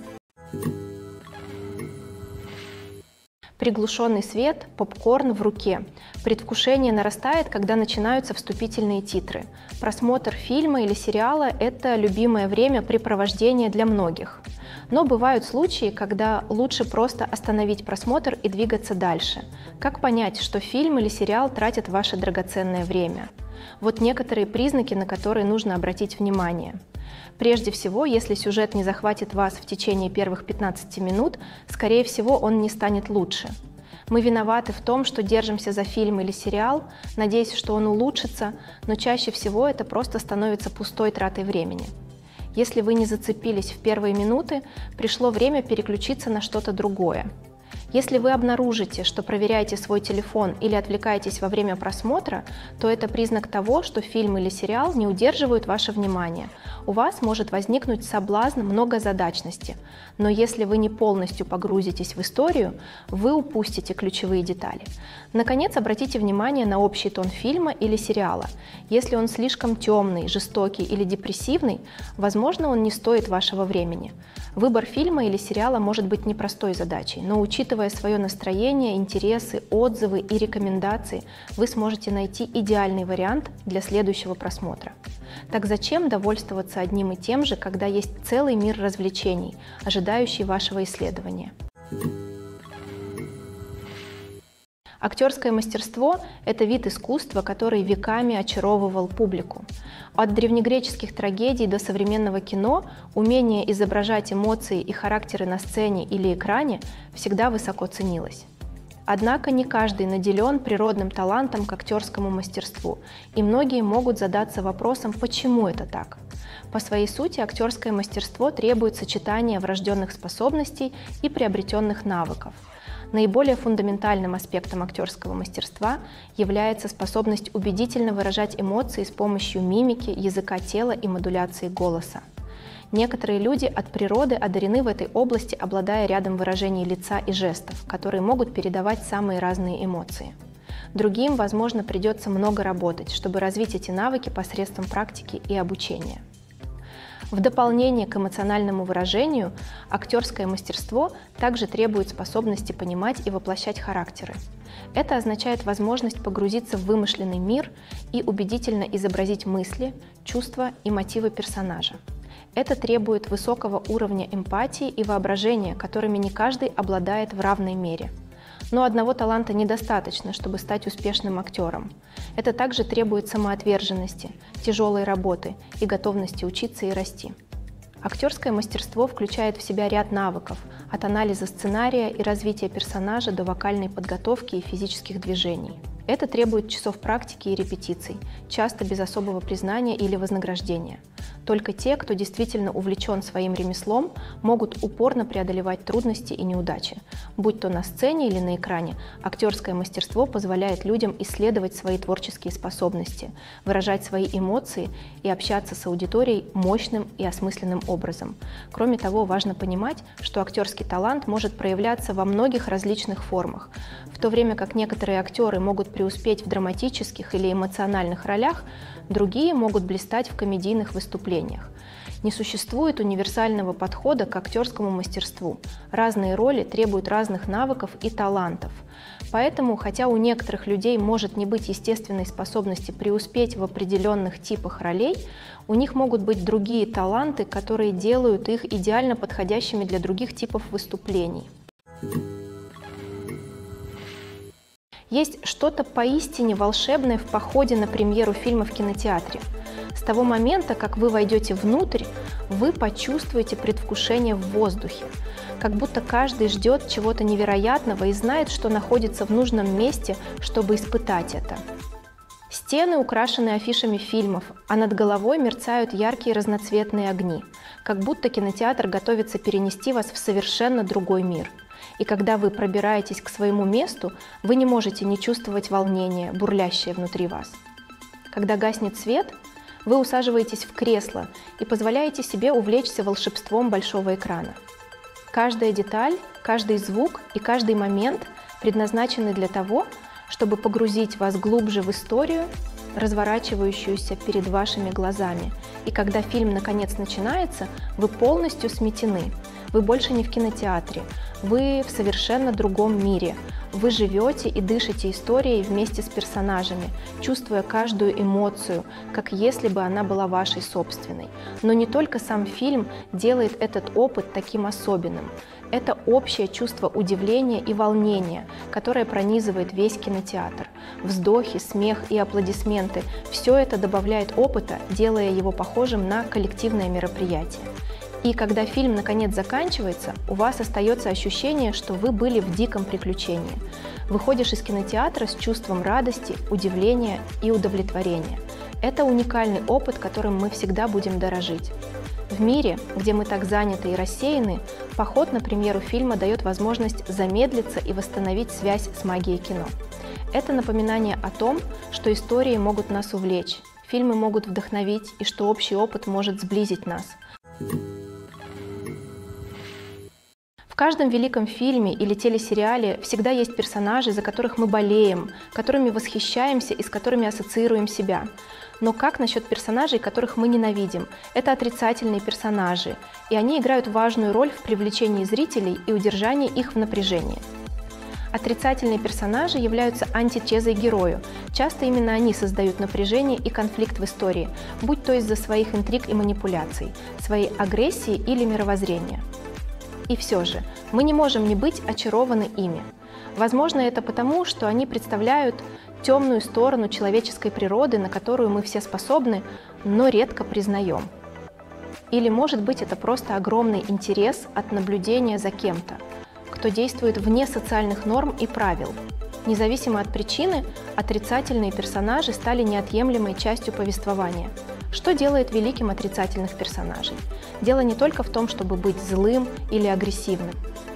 Приглушенный свет, попкорн в руке. Предвкушение нарастает, когда начинаются вступительные титры. Просмотр фильма или сериала – это любимое времяпрепровождение для многих. Но бывают случаи, когда лучше просто остановить просмотр и двигаться дальше. Как понять, что фильм или сериал тратит ваше драгоценное время? Вот некоторые признаки, на которые нужно обратить внимание. Прежде всего, если сюжет не захватит вас в течение первых 15 минут, скорее всего, он не станет лучше. Мы виноваты в том, что держимся за фильм или сериал, надеясь, что он улучшится, но чаще всего это просто становится пустой тратой времени. Если вы не зацепились в первые минуты, пришло время переключиться на что-то другое. Если вы обнаружите, что проверяете свой телефон или отвлекаетесь во время просмотра, то это признак того, что фильм или сериал не удерживают ваше внимание. У вас может возникнуть соблазн многозадачности, но если вы не полностью погрузитесь в историю, вы упустите ключевые детали. Наконец, обратите внимание на общий тон фильма или сериала. Если он слишком темный, жестокий или депрессивный, возможно, он не стоит вашего времени. Выбор фильма или сериала может быть непростой задачей, но учитывая свое настроение, интересы, отзывы и рекомендации, вы сможете найти идеальный вариант для следующего просмотра. Так зачем довольствоваться одним и тем же, когда есть целый мир развлечений, ожидающий вашего исследования? Актерское мастерство – это вид искусства, который веками очаровывал публику. От древнегреческих трагедий до современного кино умение изображать эмоции и характеры на сцене или экране всегда высоко ценилось. Однако не каждый наделен природным талантом к актерскому мастерству, и многие могут задаться вопросом, почему это так. По своей сути, актерское мастерство требует сочетания врожденных способностей и приобретенных навыков. Наиболее фундаментальным аспектом актерского мастерства является способность убедительно выражать эмоции с помощью мимики, языка тела и модуляции голоса. Некоторые люди от природы одарены в этой области, обладая рядом выражений лица и жестов, которые могут передавать самые разные эмоции. Другим, возможно, придется много работать, чтобы развить эти навыки посредством практики и обучения. В дополнение к эмоциональному выражению, актерское мастерство также требует способности понимать и воплощать характеры. Это означает возможность погрузиться в вымышленный мир и убедительно изобразить мысли, чувства и мотивы персонажа. Это требует высокого уровня эмпатии и воображения, которыми не каждый обладает в равной мере. Но одного таланта недостаточно, чтобы стать успешным актером. Это также требует самоотверженности, тяжелой работы и готовности учиться и расти. Актерское мастерство включает в себя ряд навыков, от анализа сценария и развития персонажа до вокальной подготовки и физических движений. Это требует часов практики и репетиций, часто без особого признания или вознаграждения. Только те, кто действительно увлечен своим ремеслом, могут упорно преодолевать трудности и неудачи. Будь то на сцене или на экране, актерское мастерство позволяет людям исследовать свои творческие способности, выражать свои эмоции и общаться с аудиторией мощным и осмысленным образом. Кроме того, важно понимать, что актерский талант может проявляться во многих различных формах. В то время как некоторые актеры могут преуспеть в драматических или эмоциональных ролях, другие могут блистать в комедийных выступлениях. Не существует универсального подхода к актерскому мастерству. Разные роли требуют разных навыков и талантов. Поэтому, хотя у некоторых людей может не быть естественной способности преуспеть в определенных типах ролей, у них могут быть другие таланты, которые делают их идеально подходящими для других типов выступлений. Есть что-то поистине волшебное в походе на премьеру фильма в кинотеатре. С того момента, как вы войдете внутрь, вы почувствуете предвкушение в воздухе, как будто каждый ждет чего-то невероятного и знает, что находится в нужном месте, чтобы испытать это. Стены украшены афишами фильмов, а над головой мерцают яркие разноцветные огни, как будто кинотеатр готовится перенести вас в совершенно другой мир. И когда вы пробираетесь к своему месту, вы не можете не чувствовать волнения, бурлящее внутри вас. Когда гаснет свет, вы усаживаетесь в кресло и позволяете себе увлечься волшебством большого экрана. Каждая деталь, каждый звук и каждый момент предназначены для того, чтобы погрузить вас глубже в историю, разворачивающуюся перед вашими глазами. И когда фильм наконец начинается, вы полностью сметены. Вы больше не в кинотеатре, вы в совершенно другом мире. Вы живете и дышите историей вместе с персонажами, чувствуя каждую эмоцию, как если бы она была вашей собственной. Но не только сам фильм делает этот опыт таким особенным. Это общее чувство удивления и волнения, которое пронизывает весь кинотеатр. Вздохи, смех и аплодисменты – все это добавляет опыта, делая его похожим на коллективное мероприятие. И когда фильм наконец заканчивается, у вас остается ощущение, что вы были в диком приключении. Выходишь из кинотеатра с чувством радости, удивления и удовлетворения. Это уникальный опыт, которым мы всегда будем дорожить. В мире, где мы так заняты и рассеяны, поход на премьеру фильма дает возможность замедлиться и восстановить связь с магией кино. Это напоминание о том, что истории могут нас увлечь, фильмы могут вдохновить и что общий опыт может сблизить нас. В каждом великом фильме или телесериале всегда есть персонажи, за которых мы болеем, которыми восхищаемся и с которыми ассоциируем себя. Но как насчет персонажей, которых мы ненавидим? Это отрицательные персонажи, и они играют важную роль в привлечении зрителей и удержании их в напряжении. Отрицательные персонажи являются антитезой герою. Часто именно они создают напряжение и конфликт в истории, будь то из-за своих интриг и манипуляций, своей агрессии или мировоззрения. И все же, мы не можем не быть очарованы ими. Возможно, это потому, что они представляют темную сторону человеческой природы, на которую мы все способны, но редко признаем. Или, может быть, это просто огромный интерес от наблюдения за кем-то, кто действует вне социальных норм и правил. Независимо от причины, отрицательные персонажи стали неотъемлемой частью повествования. Что делает великим отрицательных персонажей? Дело не только в том, чтобы быть злым или агрессивным.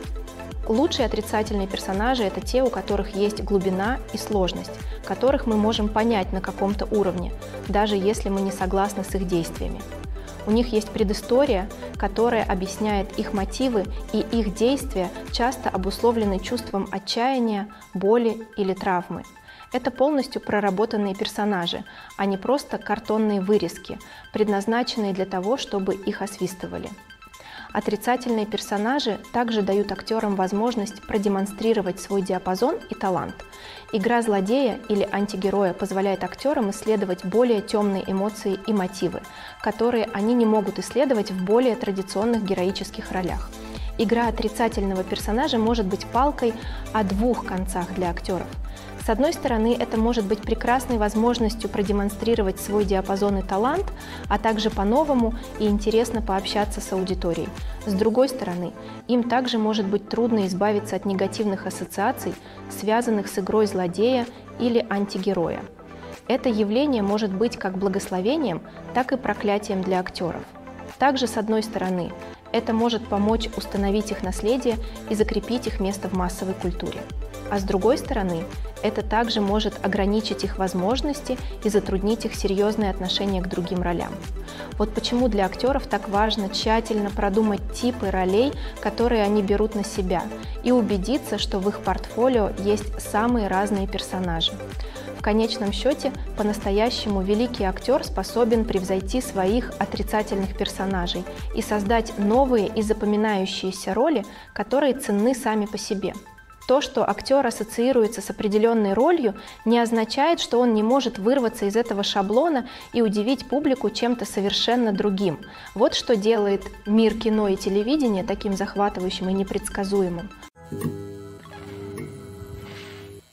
Лучшие отрицательные персонажи – это те, у которых есть глубина и сложность, которых мы можем понять на каком-то уровне, даже если мы не согласны с их действиями. У них есть предыстория, которая объясняет их мотивы, и их действия часто обусловлены чувством отчаяния, боли или травмы. Это полностью проработанные персонажи, а не просто картонные вырезки, предназначенные для того, чтобы их освистывали. Отрицательные персонажи также дают актерам возможность продемонстрировать свой диапазон и талант. Игра злодея или антигероя позволяет актерам исследовать более темные эмоции и мотивы, которые они не могут исследовать в более традиционных героических ролях. Игра отрицательного персонажа может быть палкой о двух концах для актеров. С одной стороны, это может быть прекрасной возможностью продемонстрировать свой диапазон и талант, а также по-новому и интересно пообщаться с аудиторией. С другой стороны, им также может быть трудно избавиться от негативных ассоциаций, связанных с игрой злодея или антигероя. Это явление может быть как благословением, так и проклятием для актеров. Также, с одной стороны, это может помочь установить их наследие и закрепить их место в массовой культуре. А с другой стороны, это также может ограничить их возможности и затруднить их серьезные отношения к другим ролям. Вот почему для актеров так важно тщательно продумать типы ролей, которые они берут на себя, и убедиться, что в их портфолио есть самые разные персонажи. В конечном счете, по-настоящему великий актер способен превзойти своих отрицательных персонажей и создать новые и запоминающиеся роли, которые ценны сами по себе. То, что актер ассоциируется с определенной ролью, не означает, что он не может вырваться из этого шаблона и удивить публику чем-то совершенно другим. Вот что делает мир кино и телевидения таким захватывающим и непредсказуемым.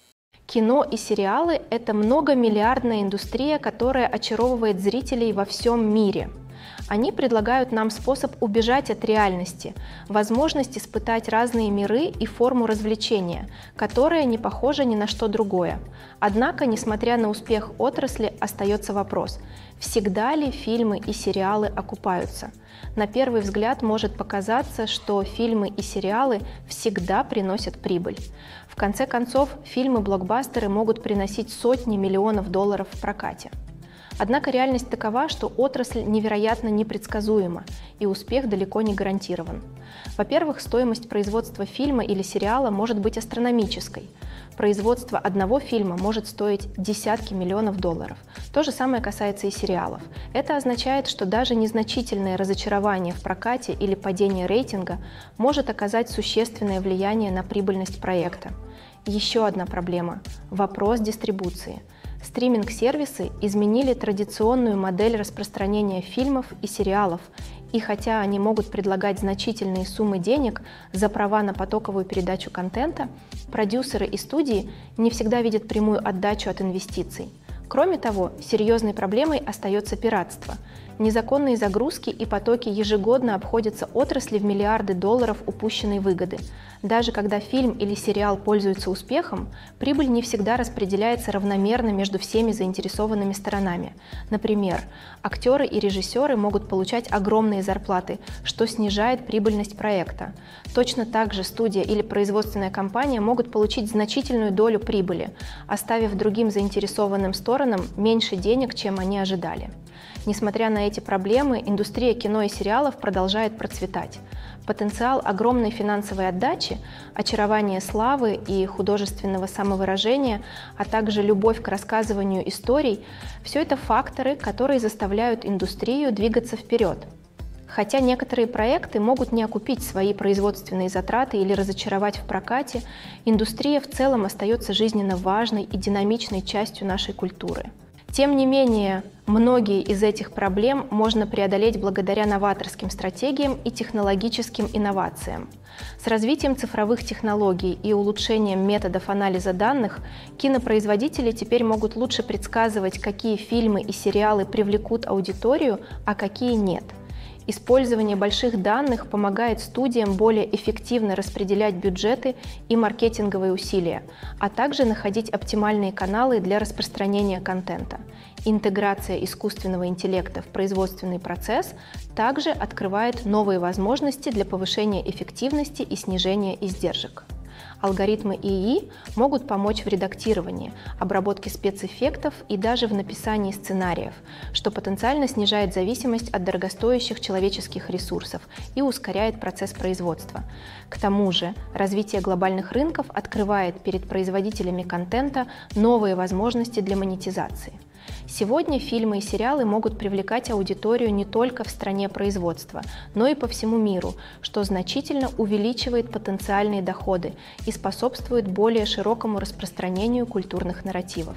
Кино и сериалы – это многомиллиардная индустрия, которая очаровывает зрителей во всем мире. Они предлагают нам способ убежать от реальности, возможность испытать разные миры и форму развлечения, которая не похожа ни на что другое. Однако, несмотря на успех отрасли, остается вопрос: всегда ли фильмы и сериалы окупаются? На первый взгляд может показаться, что фильмы и сериалы всегда приносят прибыль. В конце концов, фильмы-блокбастеры могут приносить сотни миллионов долларов в прокате. Однако реальность такова, что отрасль невероятно непредсказуема, и успех далеко не гарантирован. Во-первых, стоимость производства фильма или сериала может быть астрономической. Производство одного фильма может стоить десятки миллионов долларов. То же самое касается и сериалов. Это означает, что даже незначительное разочарование в прокате или падение рейтинга может оказать существенное влияние на прибыльность проекта. Еще одна проблема – вопрос дистрибуции. Стриминг-сервисы изменили традиционную модель распространения фильмов и сериалов, и хотя они могут предлагать значительные суммы денег за права на потоковую передачу контента, продюсеры и студии не всегда видят прямую отдачу от инвестиций. Кроме того, серьезной проблемой остается пиратство. Незаконные загрузки и потоки ежегодно обходятся отрасли в миллиарды долларов упущенной выгоды. Даже когда фильм или сериал пользуется успехом, прибыль не всегда распределяется равномерно между всеми заинтересованными сторонами. Например, актеры и режиссеры могут получать огромные зарплаты, что снижает прибыльность проекта. Точно так же студия или производственная компания могут получить значительную долю прибыли, оставив другим заинтересованным сторонам меньше денег, чем они ожидали. Несмотря на эти проблемы, индустрия кино и сериалов продолжает процветать. Потенциал огромной финансовой отдачи, очарование славы и художественного самовыражения, а также любовь к рассказыванию историй – все это факторы, которые заставляют индустрию двигаться вперед. Хотя некоторые проекты могут не окупить свои производственные затраты или разочаровать в прокате, индустрия в целом остается жизненно важной и динамичной частью нашей культуры. Тем не менее, многие из этих проблем можно преодолеть благодаря новаторским стратегиям и технологическим инновациям. С развитием цифровых технологий и улучшением методов анализа данных кинопроизводители теперь могут лучше предсказывать, какие фильмы и сериалы привлекут аудиторию, а какие нет. Использование больших данных помогает студиям более эффективно распределять бюджеты и маркетинговые усилия, а также находить оптимальные каналы для распространения контента. Интеграция искусственного интеллекта в производственный процесс также открывает новые возможности для повышения эффективности и снижения издержек. Алгоритмы ИИ могут помочь в редактировании, обработке спецэффектов и даже в написании сценариев, что потенциально снижает зависимость от дорогостоящих человеческих ресурсов и ускоряет процесс производства. К тому же, развитие глобальных рынков открывает перед производителями контента новые возможности для монетизации. Сегодня фильмы и сериалы могут привлекать аудиторию не только в стране производства, но и по всему миру, что значительно увеличивает потенциальные доходы и способствует более широкому распространению культурных нарративов.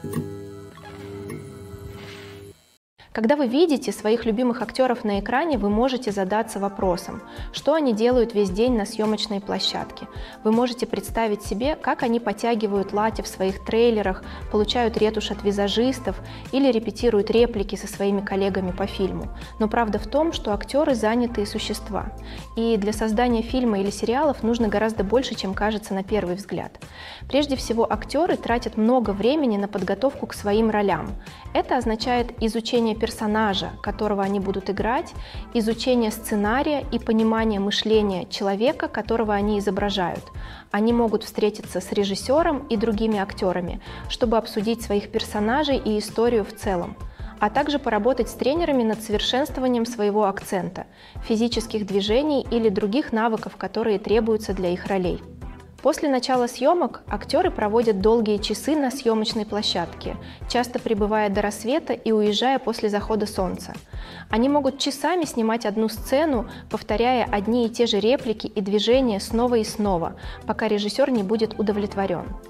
Когда вы видите своих любимых актеров на экране, вы можете задаться вопросом, что они делают весь день на съемочной площадке. Вы можете представить себе, как они подтягивают лати в своих трейлерах, получают ретушь от визажистов или репетируют реплики со своими коллегами по фильму. Но правда в том, что актеры занятые существа. И для создания фильма или сериалов нужно гораздо больше, чем кажется на первый взгляд. Прежде всего, актеры тратят много времени на подготовку к своим ролям. Это означает изучение персонажа, которого они будут играть, изучение сценария и понимание мышления человека, которого они изображают. Они могут встретиться с режиссером и другими актерами, чтобы обсудить своих персонажей и историю в целом, а также поработать с тренерами над совершенствованием своего акцента, физических движений или других навыков, которые требуются для их ролей. После начала съемок актеры проводят долгие часы на съемочной площадке, часто пребывая до рассвета и уезжая после захода солнца. Они могут часами снимать одну сцену, повторяя одни и те же реплики и движения снова и снова, пока режиссер не будет удовлетворен. В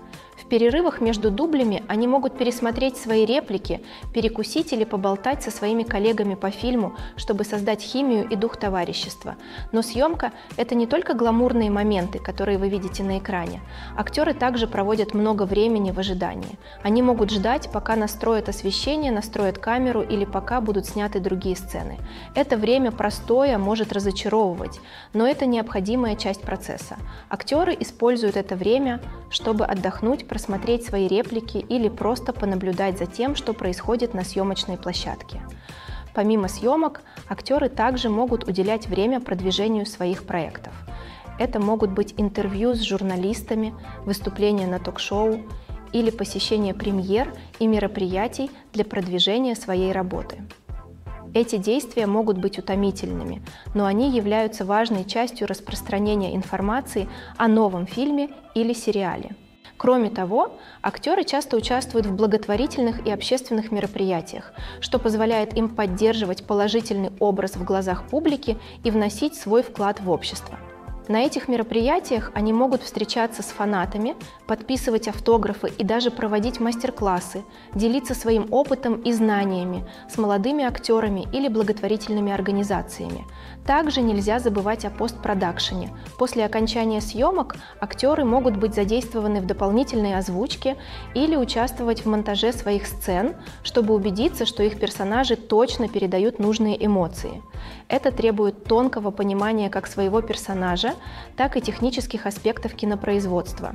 перерывах между дублями они могут пересмотреть свои реплики, перекусить или поболтать со своими коллегами по фильму, чтобы создать химию и дух товарищества. Но съемка – это не только гламурные моменты, которые вы видите на экране. Актеры также проводят много времени в ожидании. Они могут ждать, пока настроят освещение, настроят камеру или пока будут сняты другие сцены. Это время простое может разочаровывать, но это необходимая часть процесса. Актеры используют это время, чтобы отдохнуть, просмотреть свои реплики или просто понаблюдать за тем, что происходит на съемочной площадке. Помимо съемок, актеры также могут уделять время продвижению своих проектов. Это могут быть интервью с журналистами, выступления на ток-шоу или посещение премьер и мероприятий для продвижения своей работы. Эти действия могут быть утомительными, но они являются важной частью распространения информации о новом фильме или сериале. Кроме того, актеры часто участвуют в благотворительных и общественных мероприятиях, что позволяет им поддерживать положительный образ в глазах публики и вносить свой вклад в общество. На этих мероприятиях они могут встречаться с фанатами, подписывать автографы и даже проводить мастер-классы, делиться своим опытом и знаниями с молодыми актерами или благотворительными организациями. Также нельзя забывать о постпродакшене. После окончания съемок актеры могут быть задействованы в дополнительной озвучке или участвовать в монтаже своих сцен, чтобы убедиться, что их персонажи точно передают нужные эмоции. Это требует тонкого понимания как своего персонажа, так и технических аспектов кинопроизводства.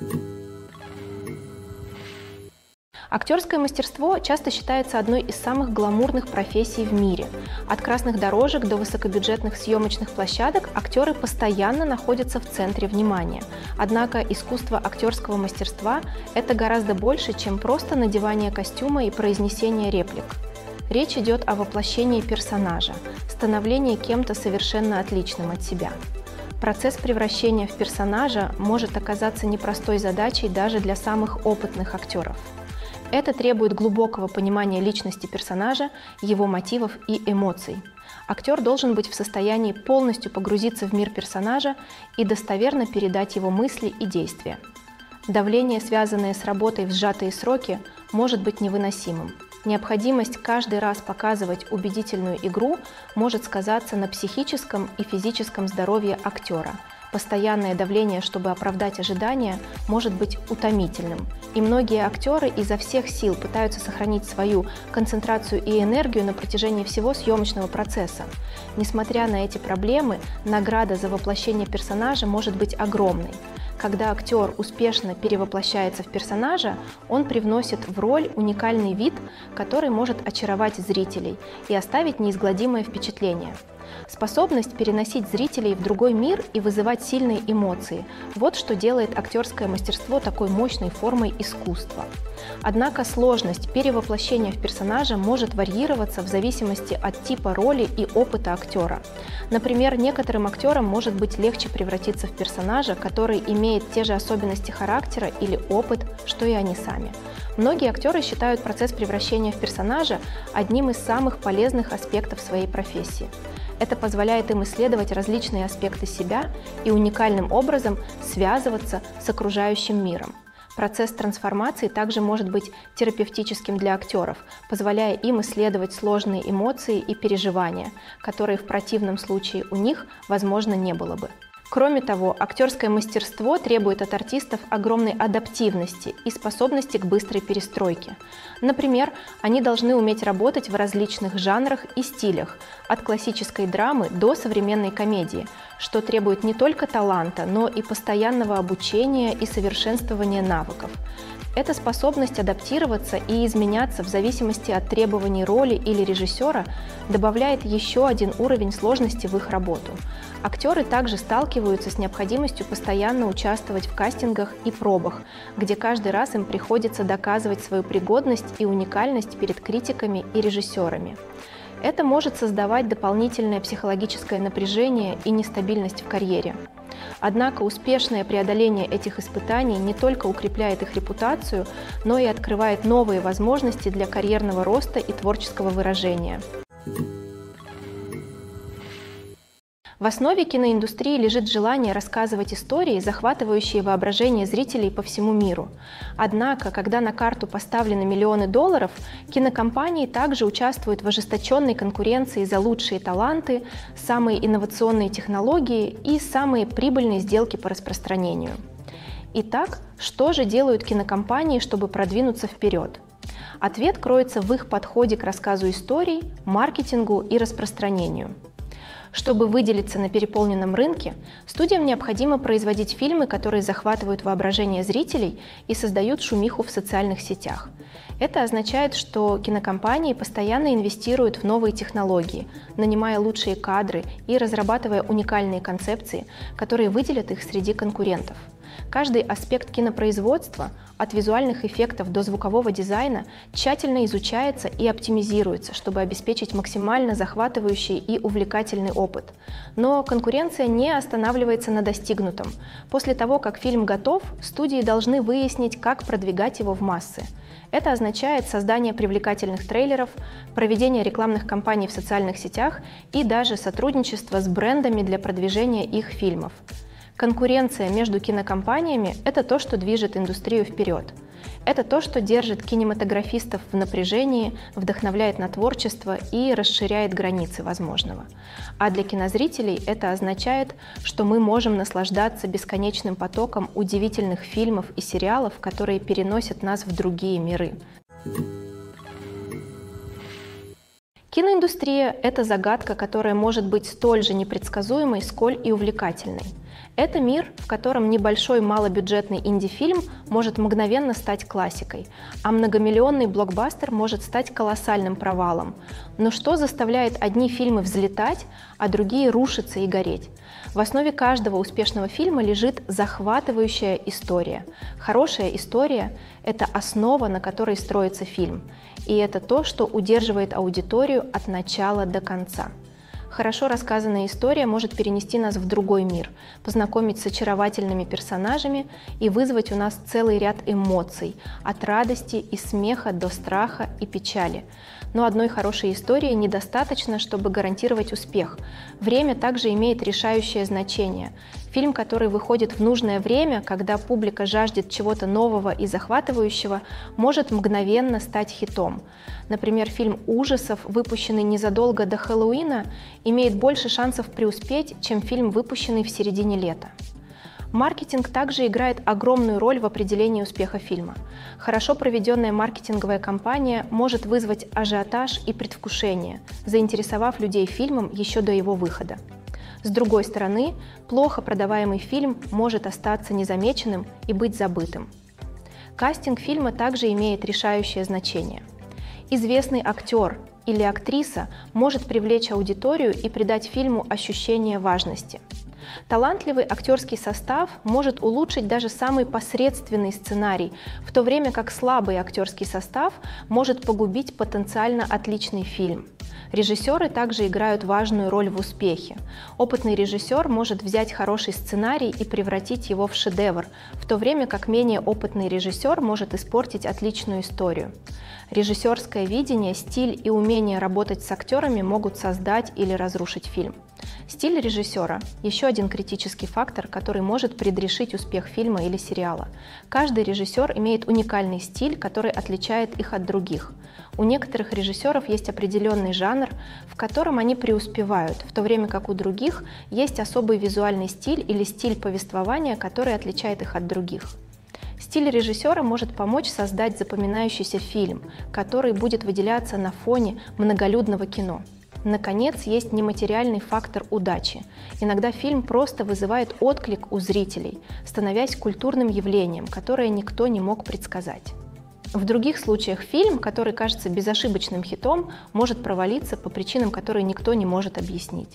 Актерское мастерство часто считается одной из самых гламурных профессий в мире. От красных дорожек до высокобюджетных съемочных площадок актеры постоянно находятся в центре внимания. Однако искусство актерского мастерства – это гораздо больше, чем просто надевание костюма и произнесение реплик. Речь идет о воплощении персонажа, становлении кем-то совершенно отличным от себя. Процесс превращения в персонажа может оказаться непростой задачей даже для самых опытных актеров. Это требует глубокого понимания личности персонажа, его мотивов и эмоций. Актер должен быть в состоянии полностью погрузиться в мир персонажа и достоверно передать его мысли и действия. Давление, связанное с работой в сжатые сроки, может быть невыносимым. Необходимость каждый раз показывать убедительную игру может сказаться на психическом и физическом здоровье актера. Постоянное давление, чтобы оправдать ожидания, может быть утомительным. И многие актеры изо всех сил пытаются сохранить свою концентрацию и энергию на протяжении всего съемочного процесса. Несмотря на эти проблемы, награда за воплощение персонажа может быть огромной. Когда актер успешно перевоплощается в персонажа, он привносит в роль уникальный вид, который может очаровать зрителей и оставить неизгладимое впечатление. Способность переносить зрителей в другой мир и вызывать сильные эмоции – вот что делает актерское мастерство такой мощной формой искусства. Однако сложность перевоплощения в персонажа может варьироваться в зависимости от типа роли и опыта актера. Например, некоторым актерам может быть легче превратиться в персонажа, который имеет те же особенности характера или опыт, что и они сами. Многие актеры считают процесс превращения в персонажа одним из самых полезных аспектов своей профессии. Это позволяет им исследовать различные аспекты себя и уникальным образом связываться с окружающим миром. Процесс трансформации также может быть терапевтическим для актеров, позволяя им исследовать сложные эмоции и переживания, которые в противном случае у них, возможно, не было бы. Кроме того, актерское мастерство требует от артистов огромной адаптивности и способности к быстрой перестройке. Например, они должны уметь работать в различных жанрах и стилях, от классической драмы до современной комедии, что требует не только таланта, но и постоянного обучения и совершенствования навыков. Эта способность адаптироваться и изменяться в зависимости от требований роли или режиссера добавляет еще один уровень сложности в их работу. Актеры также сталкиваются с необходимостью постоянно участвовать в кастингах и пробах, где каждый раз им приходится доказывать свою пригодность и уникальность перед критиками и режиссерами. Это может создавать дополнительное психологическое напряжение и нестабильность в карьере. Однако успешное преодоление этих испытаний не только укрепляет их репутацию, но и открывает новые возможности для карьерного роста и творческого выражения. В основе киноиндустрии лежит желание рассказывать истории, захватывающие воображение зрителей по всему миру. Однако, когда на карту поставлены миллионы долларов, кинокомпании также участвуют в ожесточенной конкуренции за лучшие таланты, самые инновационные технологии и самые прибыльные сделки по распространению. Итак, что же делают кинокомпании, чтобы продвинуться вперед? Ответ кроется в их подходе к рассказу историй, маркетингу и распространению. Чтобы выделиться на переполненном рынке, студиям необходимо производить фильмы, которые захватывают воображение зрителей и создают шумиху в социальных сетях. Это означает, что кинокомпании постоянно инвестируют в новые технологии, нанимая лучшие кадры и разрабатывая уникальные концепции, которые выделят их среди конкурентов. Каждый аспект кинопроизводства, от визуальных эффектов до звукового дизайна, тщательно изучается и оптимизируется, чтобы обеспечить максимально захватывающий и увлекательный опыт. Но конкуренция не останавливается на достигнутом. После того, как фильм готов, студии должны выяснить, как продвигать его в массы. Это означает создание привлекательных трейлеров, проведение рекламных кампаний в социальных сетях и даже сотрудничество с брендами для продвижения их фильмов. Конкуренция между кинокомпаниями – это то, что движет индустрию вперед. Это то, что держит кинематографистов в напряжении, вдохновляет на творчество и расширяет границы возможного. А для кинозрителей это означает, что мы можем наслаждаться бесконечным потоком удивительных фильмов и сериалов, которые переносят нас в другие миры. Киноиндустрия – это загадка, которая может быть столь же непредсказуемой, сколь и увлекательной. Это мир, в котором небольшой малобюджетный инди-фильм может мгновенно стать классикой, а многомиллионный блокбастер может стать колоссальным провалом. Но что заставляет одни фильмы взлетать, а другие рушиться и гореть? В основе каждого успешного фильма лежит захватывающая история. Хорошая история – это основа, на которой строится фильм. И это то, что удерживает аудиторию от начала до конца. Хорошо рассказанная история может перенести нас в другой мир, познакомить с очаровательными персонажами и вызвать у нас целый ряд эмоций, от радости и смеха до страха и печали. Но одной хорошей истории недостаточно, чтобы гарантировать успех. Время также имеет решающее значение. Фильм, который выходит в нужное время, когда публика жаждет чего-то нового и захватывающего, может мгновенно стать хитом. Например, фильм ужасов, выпущенный незадолго до Хэллоуина, имеет больше шансов преуспеть, чем фильм, выпущенный в середине лета. Маркетинг также играет огромную роль в определении успеха фильма. Хорошо проведенная маркетинговая кампания может вызвать ажиотаж и предвкушение, заинтересовав людей фильмом еще до его выхода. С другой стороны, плохо продаваемый фильм может остаться незамеченным и быть забытым. Кастинг фильма также имеет решающее значение. Известный актер или актриса может привлечь аудиторию и придать фильму ощущение важности. Талантливый актерский состав может улучшить даже самый посредственный сценарий, в то время как слабый актерский состав может погубить потенциально отличный фильм. Режиссеры также играют важную роль в успехе. Опытный режиссер может взять хороший сценарий и превратить его в шедевр, в то время как менее опытный режиссер может испортить отличную историю. Режиссерское видение, стиль и умение работать с актерами могут создать или разрушить фильм. Стиль режиссера – еще один критический фактор, который может предрешить успех фильма или сериала. Каждый режиссер имеет уникальный стиль, который отличает их от других. У некоторых режиссеров есть определенный жанр, в котором они преуспевают, в то время как у других есть особый визуальный стиль или стиль повествования, который отличает их от других. Стиль режиссера может помочь создать запоминающийся фильм, который будет выделяться на фоне многолюдного кино. Наконец, есть нематериальный фактор удачи. Иногда фильм просто вызывает отклик у зрителей, становясь культурным явлением, которое никто не мог предсказать. В других случаях фильм, который кажется безошибочным хитом, может провалиться по причинам, которые никто не может объяснить.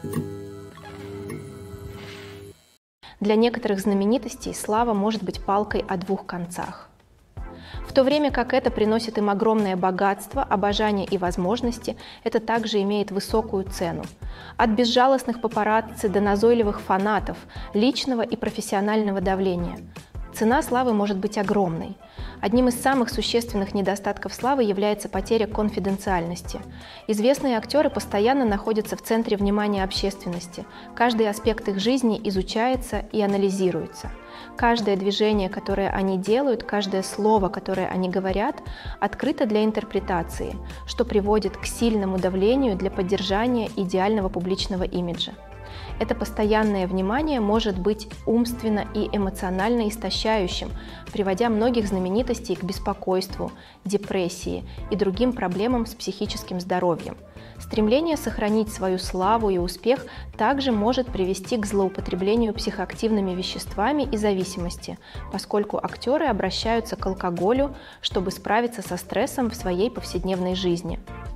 Для некоторых знаменитостей слава может быть палкой о двух концах. В то время как это приносит им огромное богатство, обожание и возможности, это также имеет высокую цену. От безжалостных папарацци до назойливых фанатов, личного и профессионального давления. Цена славы может быть огромной. Одним из самых существенных недостатков славы является потеря конфиденциальности. Известные актеры постоянно находятся в центре внимания общественности. Каждый аспект их жизни изучается и анализируется. Каждое движение, которое они делают, каждое слово, которое они говорят, открыто для интерпретации, что приводит к сильному давлению для поддержания идеального публичного имиджа. Это постоянное внимание может быть умственно и эмоционально истощающим, приводя многих знаменитостей к беспокойству, депрессии и другим проблемам с психическим здоровьем. Стремление сохранить свою славу и успех также может привести к злоупотреблению психоактивными веществами и зависимости, поскольку актеры обращаются к алкоголю, чтобы справиться со стрессом в своей повседневной жизни.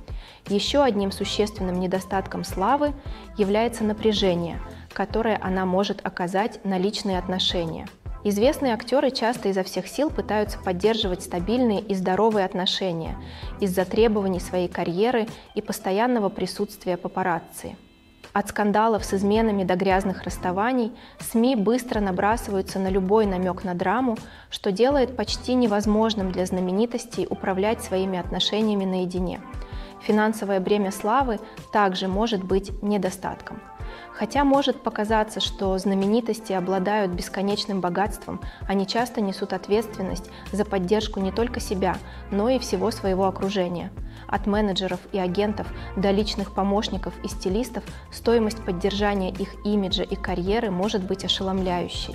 Еще одним существенным недостатком славы является напряжение, которое она может оказать на личные отношения. Известные актеры часто изо всех сил пытаются поддерживать стабильные и здоровые отношения из-за требований своей карьеры и постоянного присутствия папарацци. От скандалов с изменами до грязных расставаний СМИ быстро набрасываются на любой намек на драму, что делает почти невозможным для знаменитостей управлять своими отношениями наедине. Финансовое бремя славы также может быть недостатком. Хотя может показаться, что знаменитости обладают бесконечным богатством, они часто несут ответственность за поддержку не только себя, но и всего своего окружения. От менеджеров и агентов до личных помощников и стилистов стоимость поддержания их имиджа и карьеры может быть ошеломляющей.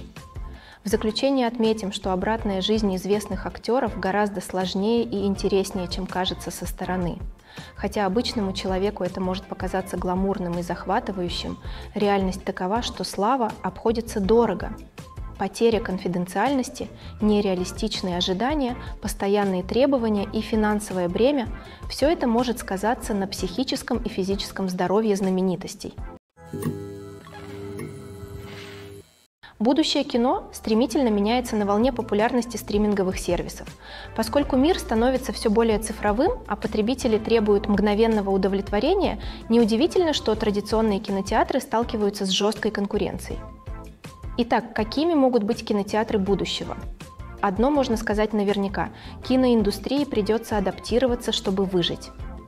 В заключение отметим, что обратная жизнь известных актеров гораздо сложнее и интереснее, чем кажется со стороны. Хотя обычному человеку это может показаться гламурным и захватывающим, реальность такова, что слава обходится дорого. Потеря конфиденциальности, нереалистичные ожидания, постоянные требования и финансовое бремя – все это может сказаться на психическом и физическом здоровье знаменитостей. Будущее кино стремительно меняется на волне популярности стриминговых сервисов. Поскольку мир становится все более цифровым, а потребители требуют мгновенного удовлетворения, неудивительно, что традиционные кинотеатры сталкиваются с жесткой конкуренцией. Итак, какими могут быть кинотеатры будущего? Одно можно сказать наверняка – киноиндустрии придется адаптироваться, чтобы выжить.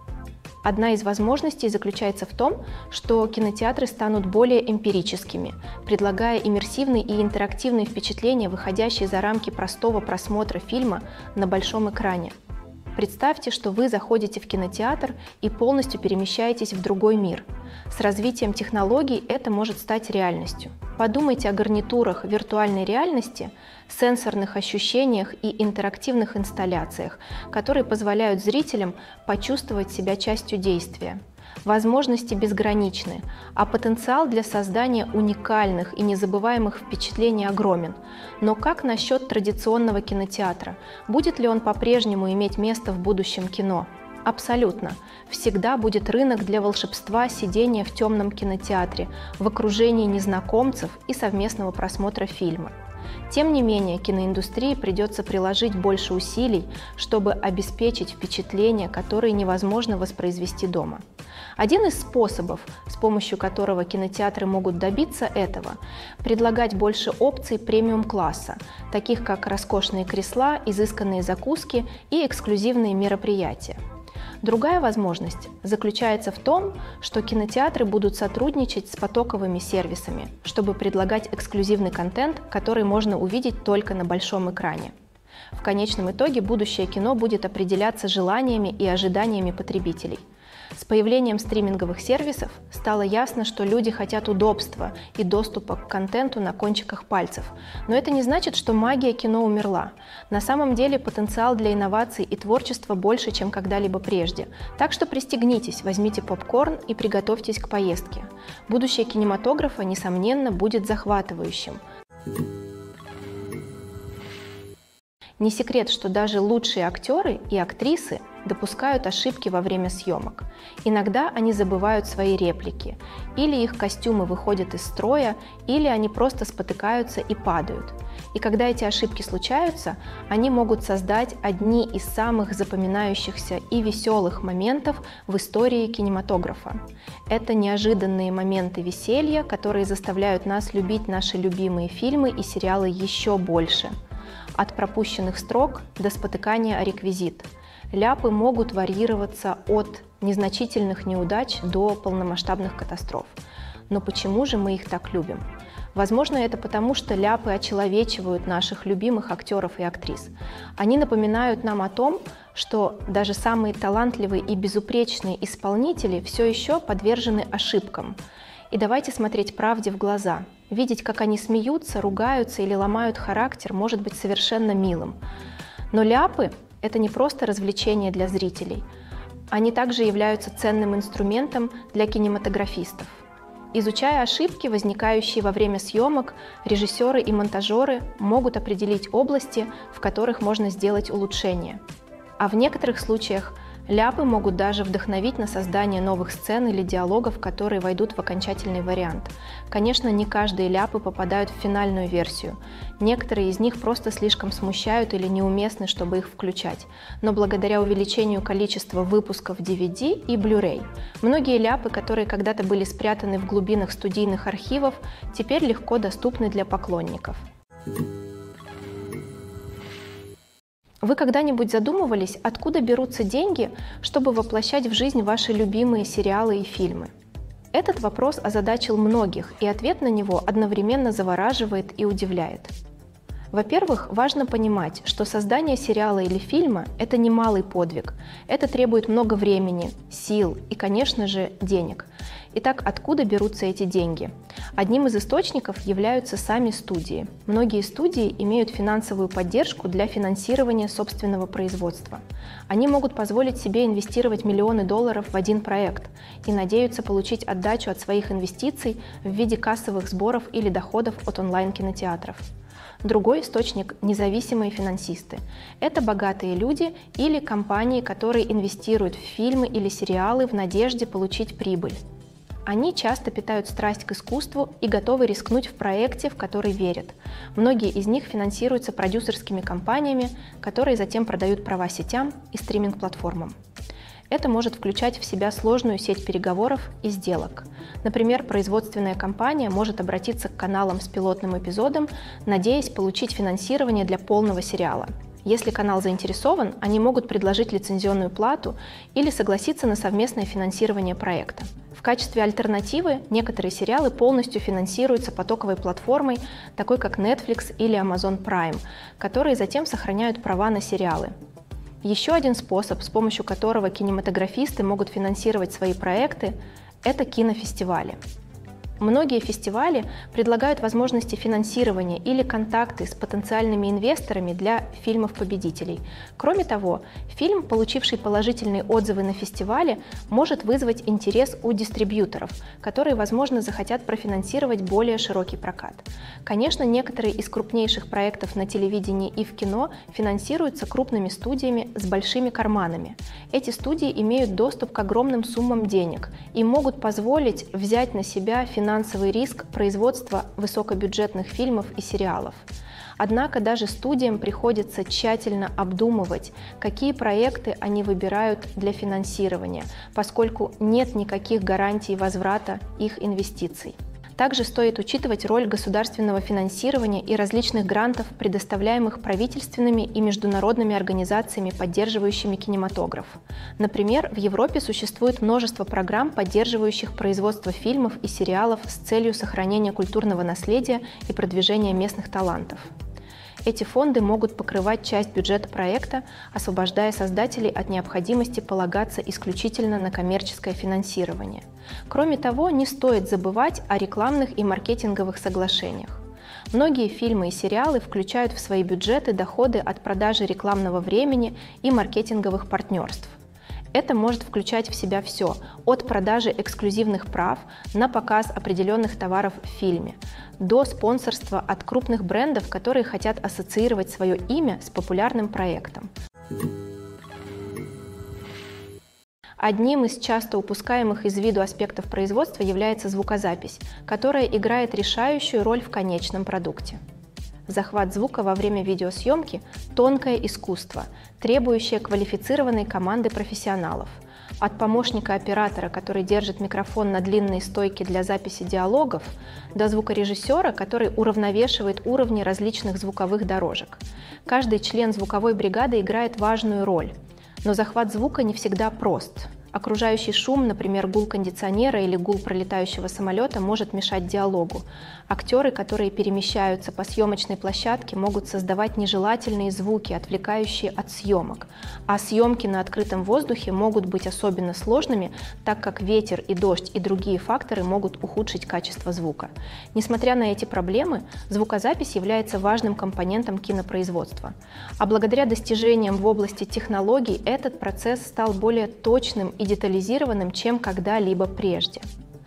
Одна из возможностей заключается в том, что кинотеатры станут более эмпирическими, предлагая иммерсивные и интерактивные впечатления, выходящие за рамки простого просмотра фильма на большом экране. Представьте, что вы заходите в кинотеатр и полностью перемещаетесь в другой мир. С развитием технологий это может стать реальностью. Подумайте о гарнитурах виртуальной реальности, сенсорных ощущениях и интерактивных инсталляциях, которые позволяют зрителям почувствовать себя частью действия. Возможности безграничны, а потенциал для создания уникальных и незабываемых впечатлений огромен. Но как насчет традиционного кинотеатра? Будет ли он по-прежнему иметь место в будущем кино? Абсолютно. Всегда будет рынок для волшебства сидения в темном кинотеатре, в окружении незнакомцев и совместного просмотра фильма. Тем не менее, киноиндустрии придется приложить больше усилий, чтобы обеспечить впечатления, которые невозможно воспроизвести дома. Один из способов, с помощью которого кинотеатры могут добиться этого, предлагать больше опций премиум-класса, таких как роскошные кресла, изысканные закуски и эксклюзивные мероприятия. Другая возможность заключается в том, что кинотеатры будут сотрудничать с потоковыми сервисами, чтобы предлагать эксклюзивный контент, который можно увидеть только на большом экране. В конечном итоге будущее кино будет определяться желаниями и ожиданиями потребителей. С появлением стриминговых сервисов стало ясно, что люди хотят удобства и доступа к контенту на кончиках пальцев. Но это не значит, что магия кино умерла. На самом деле потенциал для инноваций и творчества больше, чем когда-либо прежде. Так что пристегнитесь, возьмите попкорн и приготовьтесь к поездке. Будущее кинематографа, несомненно, будет захватывающим. Не секрет, что даже лучшие актеры и актрисы допускают ошибки во время съемок. Иногда они забывают свои реплики, или их костюмы выходят из строя, или они просто спотыкаются и падают. И когда эти ошибки случаются, они могут создать одни из самых запоминающихся и веселых моментов в истории кинематографа. Это неожиданные моменты веселья, которые заставляют нас любить наши любимые фильмы и сериалы еще больше. От пропущенных строк до спотыкания о реквизит. Ляпы могут варьироваться от незначительных неудач до полномасштабных катастроф. Но почему же мы их так любим? Возможно, это потому, что ляпы очеловечивают наших любимых актеров и актрис. Они напоминают нам о том, что даже самые талантливые и безупречные исполнители все еще подвержены ошибкам. И давайте смотреть правде в глаза. Видеть, как они смеются, ругаются или ломают характер, может быть совершенно милым. Но ляпы – это не просто развлечение для зрителей. Они также являются ценным инструментом для кинематографистов. Изучая ошибки, возникающие во время съемок, режиссеры и монтажеры могут определить области, в которых можно сделать улучшения. А в некоторых случаях ляпы могут даже вдохновить на создание новых сцен или диалогов, которые войдут в окончательный вариант. Конечно, не каждые ляпы попадают в финальную версию. Некоторые из них просто слишком смущают или неуместны, чтобы их включать. Но благодаря увеличению количества выпусков DVD и Blu-ray, многие ляпы, которые когда-то были спрятаны в глубинах студийных архивов, теперь легко доступны для поклонников. Вы когда-нибудь задумывались, откуда берутся деньги, чтобы воплощать в жизнь ваши любимые сериалы и фильмы? Этот вопрос озадачил многих, и ответ на него одновременно завораживает и удивляет. Во-первых, важно понимать, что создание сериала или фильма – это немалый подвиг. Это требует много времени, сил и, конечно же, денег. Итак, откуда берутся эти деньги? Одним из источников являются сами студии. Многие студии имеют финансовую поддержку для финансирования собственного производства. Они могут позволить себе инвестировать миллионы долларов в один проект и надеются получить отдачу от своих инвестиций в виде кассовых сборов или доходов от онлайн-кинотеатров. Другой источник – независимые финансисты. Это богатые люди или компании, которые инвестируют в фильмы или сериалы в надежде получить прибыль. Они часто питают страсть к искусству и готовы рискнуть в проекте, в который верят. Многие из них финансируются продюсерскими компаниями, которые затем продают права сетям и стриминг-платформам. Это может включать в себя сложную сеть переговоров и сделок. Например, производственная компания может обратиться к каналам с пилотным эпизодом, надеясь получить финансирование для полного сериала. Если канал заинтересован, они могут предложить лицензионную плату или согласиться на совместное финансирование проекта. В качестве альтернативы некоторые сериалы полностью финансируются потоковой платформой, такой как Netflix или Amazon Prime, которые затем сохраняют права на сериалы. Еще один способ, с помощью которого кинематографисты могут финансировать свои проекты, это кинофестивали. Многие фестивали предлагают возможности финансирования или контакты с потенциальными инвесторами для фильмов-победителей. Кроме того, фильм, получивший положительные отзывы на фестивале, может вызвать интерес у дистрибьюторов, которые, возможно, захотят профинансировать более широкий прокат. Конечно, некоторые из крупнейших проектов на телевидении и в кино финансируются крупными студиями с большими карманами. Эти студии имеют доступ к огромным суммам денег и могут позволить взять на себя финансовый риск производства высокобюджетных фильмов и сериалов. Однако даже студиям приходится тщательно обдумывать, какие проекты они выбирают для финансирования, поскольку нет никаких гарантий возврата их инвестиций. Также стоит учитывать роль государственного финансирования и различных грантов, предоставляемых правительственными и международными организациями, поддерживающими кинематограф. Например, в Европе существует множество программ, поддерживающих производство фильмов и сериалов с целью сохранения культурного наследия и продвижения местных талантов. Эти фонды могут покрывать часть бюджета проекта, освобождая создателей от необходимости полагаться исключительно на коммерческое финансирование. Кроме того, не стоит забывать о рекламных и маркетинговых соглашениях. Многие фильмы и сериалы включают в свои бюджеты доходы от продажи рекламного времени и маркетинговых партнерств. Это может включать в себя все, от продажи эксклюзивных прав на показ определенных товаров в фильме, до спонсорства от крупных брендов, которые хотят ассоциировать свое имя с популярным проектом. Одним из часто упускаемых из виду аспектов производства является звукозапись, которая играет решающую роль в конечном продукте. Захват звука во время видеосъемки – тонкое искусство, требующее квалифицированной команды профессионалов. От помощника оператора, который держит микрофон на длинной стойке для записи диалогов, до звукорежиссера, который уравновешивает уровни различных звуковых дорожек. Каждый член звуковой бригады играет важную роль, но захват звука не всегда прост. Окружающий шум, например, гул кондиционера или гул пролетающего самолета, может мешать диалогу. Актеры, которые перемещаются по съемочной площадке, могут создавать нежелательные звуки, отвлекающие от съемок. А съемки на открытом воздухе могут быть особенно сложными, так как ветер и дождь и другие факторы могут ухудшить качество звука. Несмотря на эти проблемы, звукозапись является важным компонентом кинопроизводства. А благодаря достижениям в области технологий этот процесс стал более точным и детализированным, чем когда-либо прежде.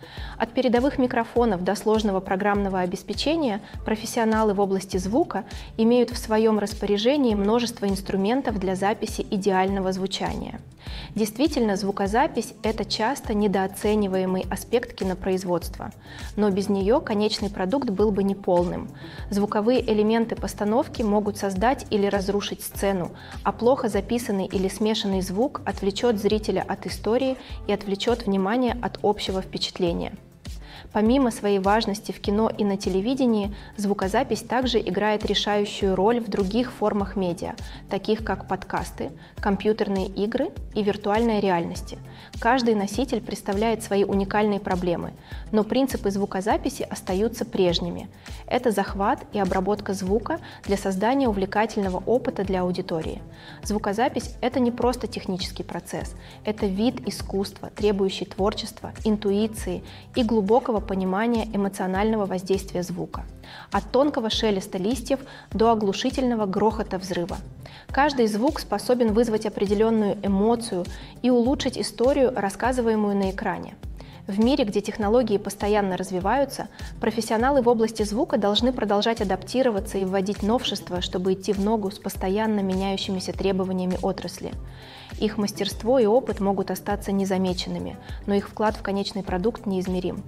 От передовых микрофонов до сложного программного обеспечения профессионалы в области звука имеют в своем распоряжении множество инструментов для записи идеального звучания. Действительно, звукозапись – это часто недооцениваемый аспект кинопроизводства, но без нее конечный продукт был бы неполным. Звуковые элементы постановки могут создать или разрушить сцену, а плохо записанный или смешанный звук отвлечет зрителя от истории и отвлечет внимание от общего впечатления. Помимо своей важности в кино и на телевидении, звукозапись также играет решающую роль в других формах медиа, таких как подкасты, компьютерные игры и виртуальная реальность. Каждый носитель представляет свои уникальные проблемы, но принципы звукозаписи остаются прежними. Это захват и обработка звука для создания увлекательного опыта для аудитории. Звукозапись – это не просто технический процесс, это вид искусства, требующий творчества, интуиции и глубокого понимания эмоционального воздействия звука. От тонкого шелеста листьев до оглушительного грохота взрыва. Каждый звук способен вызвать определенную эмоцию и улучшить историю, рассказываемую на экране. В мире, где технологии постоянно развиваются, профессионалы в области звука должны продолжать адаптироваться и вводить новшества, чтобы идти в ногу с постоянно меняющимися требованиями отрасли. Их мастерство и опыт могут остаться незамеченными, но их вклад в конечный продукт неизмерим.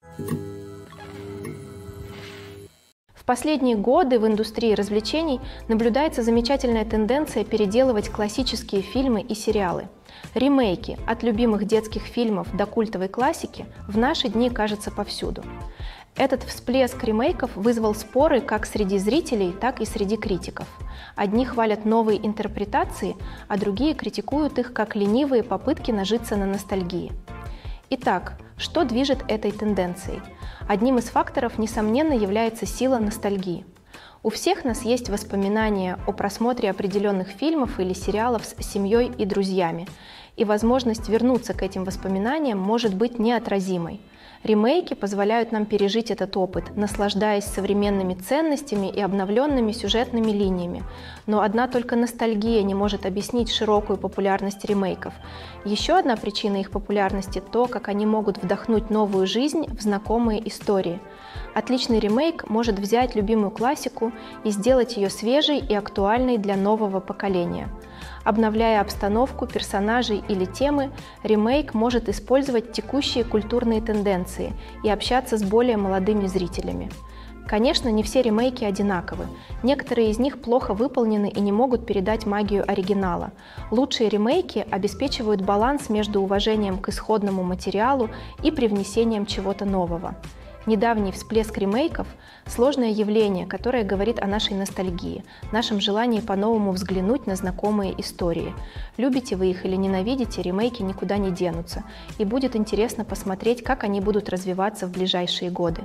В последние годы в индустрии развлечений наблюдается замечательная тенденция переделывать классические фильмы и сериалы. Ремейки от любимых детских фильмов до культовой классики в наши дни кажутся повсюду. Этот всплеск ремейков вызвал споры как среди зрителей, так и среди критиков. Одни хвалят новые интерпретации, а другие критикуют их как ленивые попытки нажиться на ностальгии. Итак, что движет этой тенденцией? Одним из факторов, несомненно, является сила ностальгии. У всех нас есть воспоминания о просмотре определенных фильмов или сериалов с семьей и друзьями, и возможность вернуться к этим воспоминаниям может быть неотразимой. Ремейки позволяют нам пережить этот опыт, наслаждаясь современными ценностями и обновленными сюжетными линиями. Но одна только ностальгия не может объяснить широкую популярность ремейков. Еще одна причина их популярности – то, как они могут вдохнуть новую жизнь в знакомые истории. Отличный ремейк может взять любимую классику и сделать ее свежей и актуальной для нового поколения. Обновляя обстановку, персонажей или темы, ремейк может использовать текущие культурные тенденции и общаться с более молодыми зрителями. Конечно, не все ремейки одинаковы. Некоторые из них плохо выполнены и не могут передать магию оригинала. Лучшие ремейки обеспечивают баланс между уважением к исходному материалу и привнесением чего-то нового. Недавний всплеск ремейков – сложное явление, которое говорит о нашей ностальгии, нашем желании по-новому взглянуть на знакомые истории. Любите вы их или ненавидите, ремейки никуда не денутся, и будет интересно посмотреть, как они будут развиваться в ближайшие годы.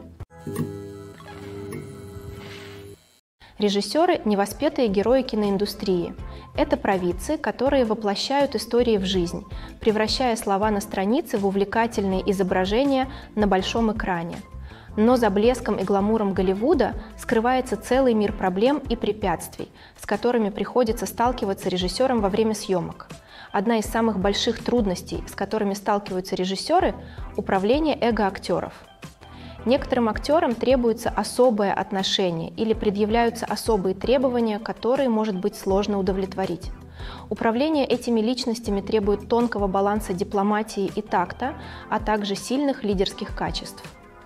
Режиссеры – невоспетые герои киноиндустрии. Это провидцы, которые воплощают истории в жизнь, превращая слова на странице в увлекательные изображения на большом экране. Но за блеском и гламуром Голливуда скрывается целый мир проблем и препятствий, с которыми приходится сталкиваться режиссерам во время съемок. Одна из самых больших трудностей, с которыми сталкиваются режиссеры – управление эго актеров. Некоторым актерам требуется особое отношение или предъявляются особые требования, которые может быть сложно удовлетворить. Управление этими личностями требует тонкого баланса дипломатии и такта, а также сильных лидерских качеств.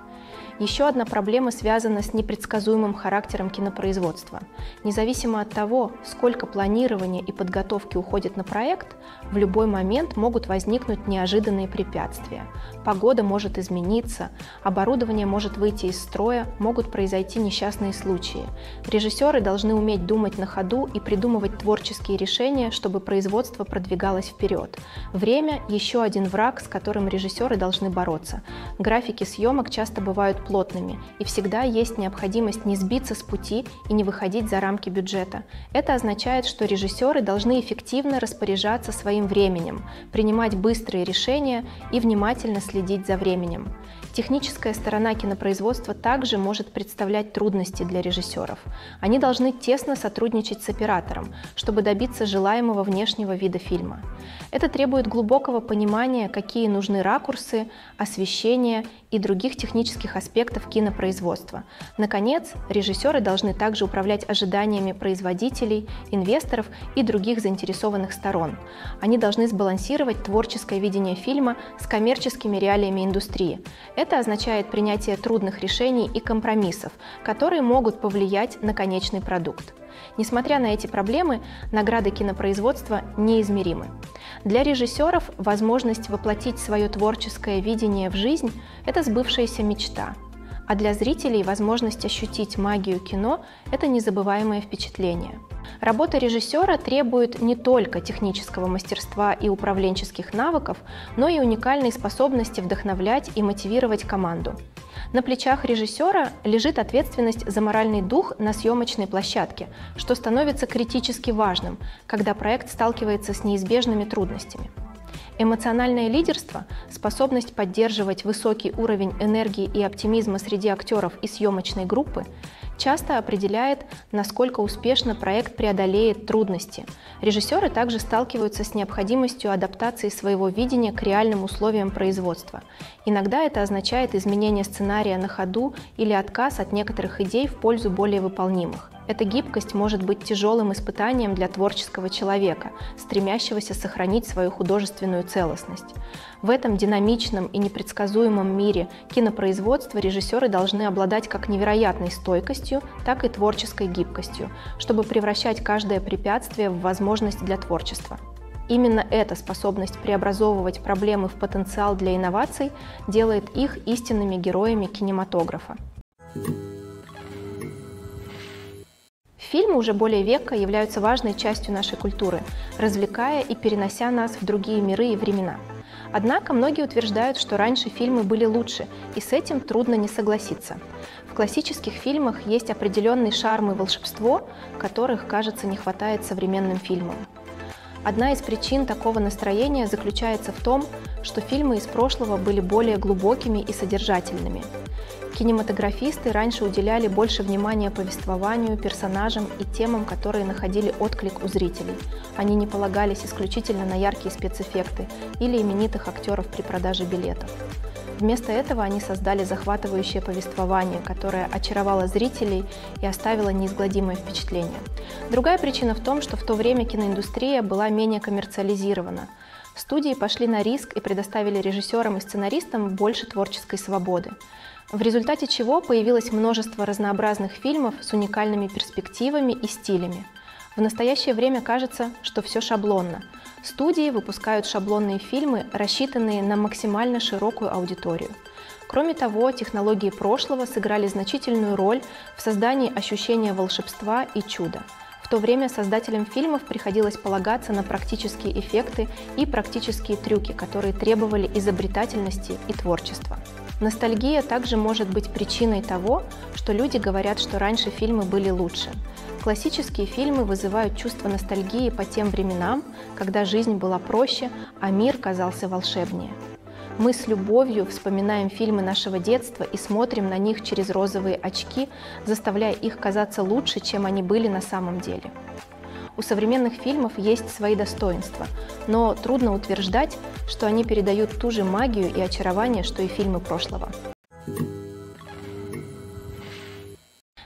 Еще одна проблема связана с непредсказуемым характером кинопроизводства. Независимо от того, сколько планирования и подготовки уходит на проект, в любой момент могут возникнуть неожиданные препятствия. Погода может измениться, оборудование может выйти из строя, могут произойти несчастные случаи. Режиссеры должны уметь думать на ходу и придумывать творческие решения, чтобы производство продвигалось вперед. Время – еще один враг, с которым режиссеры должны бороться. Графики съемок часто бывают плотными, и всегда есть необходимость не сбиться с пути и не выходить за рамки бюджета. Это означает, что режиссеры должны эффективно распоряжаться своим временем, принимать быстрые решения и внимательно следить за временем. Техническая сторона кинопроизводства также может представлять трудности для режиссеров. Они должны тесно сотрудничать с оператором, чтобы добиться желаемого внешнего вида фильма. Это требует глубокого понимания, какие нужны ракурсы, освещение и других технических аспектов кинопроизводства. Наконец, режиссеры должны также управлять ожиданиями производителей, инвесторов и других заинтересованных сторон. Они должны сбалансировать творческое видение фильма с коммерческими реалиями индустрии. Это означает принятие трудных решений и компромиссов, которые могут повлиять на конечный продукт. Несмотря на эти проблемы, награды кинопроизводства неизмеримы. Для режиссеров возможность воплотить свое творческое видение в жизнь – это сбывшаяся мечта. А для зрителей возможность ощутить магию кино – это незабываемое впечатление. Работа режиссера требует не только технического мастерства и управленческих навыков, но и уникальной способности вдохновлять и мотивировать команду. На плечах режиссера лежит ответственность за моральный дух на съемочной площадке, что становится критически важным, когда проект сталкивается с неизбежными трудностями. Эмоциональное лидерство, способность поддерживать высокий уровень энергии и оптимизма среди актеров и съемочной группы, часто определяет, насколько успешно проект преодолеет трудности. Режиссеры также сталкиваются с необходимостью адаптации своего видения к реальным условиям производства. Иногда это означает изменение сценария на ходу или отказ от некоторых идей в пользу более выполнимых. Эта гибкость может быть тяжелым испытанием для творческого человека, стремящегося сохранить свою художественную целостность. В этом динамичном и непредсказуемом мире кинопроизводства режиссеры должны обладать как невероятной стойкостью, так и творческой гибкостью, чтобы превращать каждое препятствие в возможность для творчества. Именно эта способность преобразовывать проблемы в потенциал для инноваций делает их истинными героями кинематографа. Фильмы уже более века являются важной частью нашей культуры, развлекая и перенося нас в другие миры и времена. Однако многие утверждают, что раньше фильмы были лучше, и с этим трудно не согласиться. В классических фильмах есть определенный шарм и волшебство, которых, кажется, не хватает современным фильмам. Одна из причин такого настроения заключается в том, что фильмы из прошлого были более глубокими и содержательными. Кинематографисты раньше уделяли больше внимания повествованию, персонажам и темам, которые находили отклик у зрителей. Они не полагались исключительно на яркие спецэффекты или именитых актеров при продаже билетов. Вместо этого они создали захватывающее повествование, которое очаровало зрителей и оставило неизгладимое впечатление. Другая причина в том, что в то время киноиндустрия была менее коммерциализирована. Студии пошли на риск и предоставили режиссерам и сценаристам больше творческой свободы, в результате чего появилось множество разнообразных фильмов с уникальными перспективами и стилями. В настоящее время кажется, что все шаблонно. Студии выпускают шаблонные фильмы, рассчитанные на максимально широкую аудиторию. Кроме того, технологии прошлого сыграли значительную роль в создании ощущения волшебства и чуда. В то время создателям фильмов приходилось полагаться на практические эффекты и практические трюки, которые требовали изобретательности и творчества. Ностальгия также может быть причиной того, что люди говорят, что раньше фильмы были лучше. Классические фильмы вызывают чувство ностальгии по тем временам, когда жизнь была проще, а мир казался волшебнее. Мы с любовью вспоминаем фильмы нашего детства и смотрим на них через розовые очки, заставляя их казаться лучше, чем они были на самом деле. У современных фильмов есть свои достоинства, но трудно утверждать, что они передают ту же магию и очарование, что и фильмы прошлого.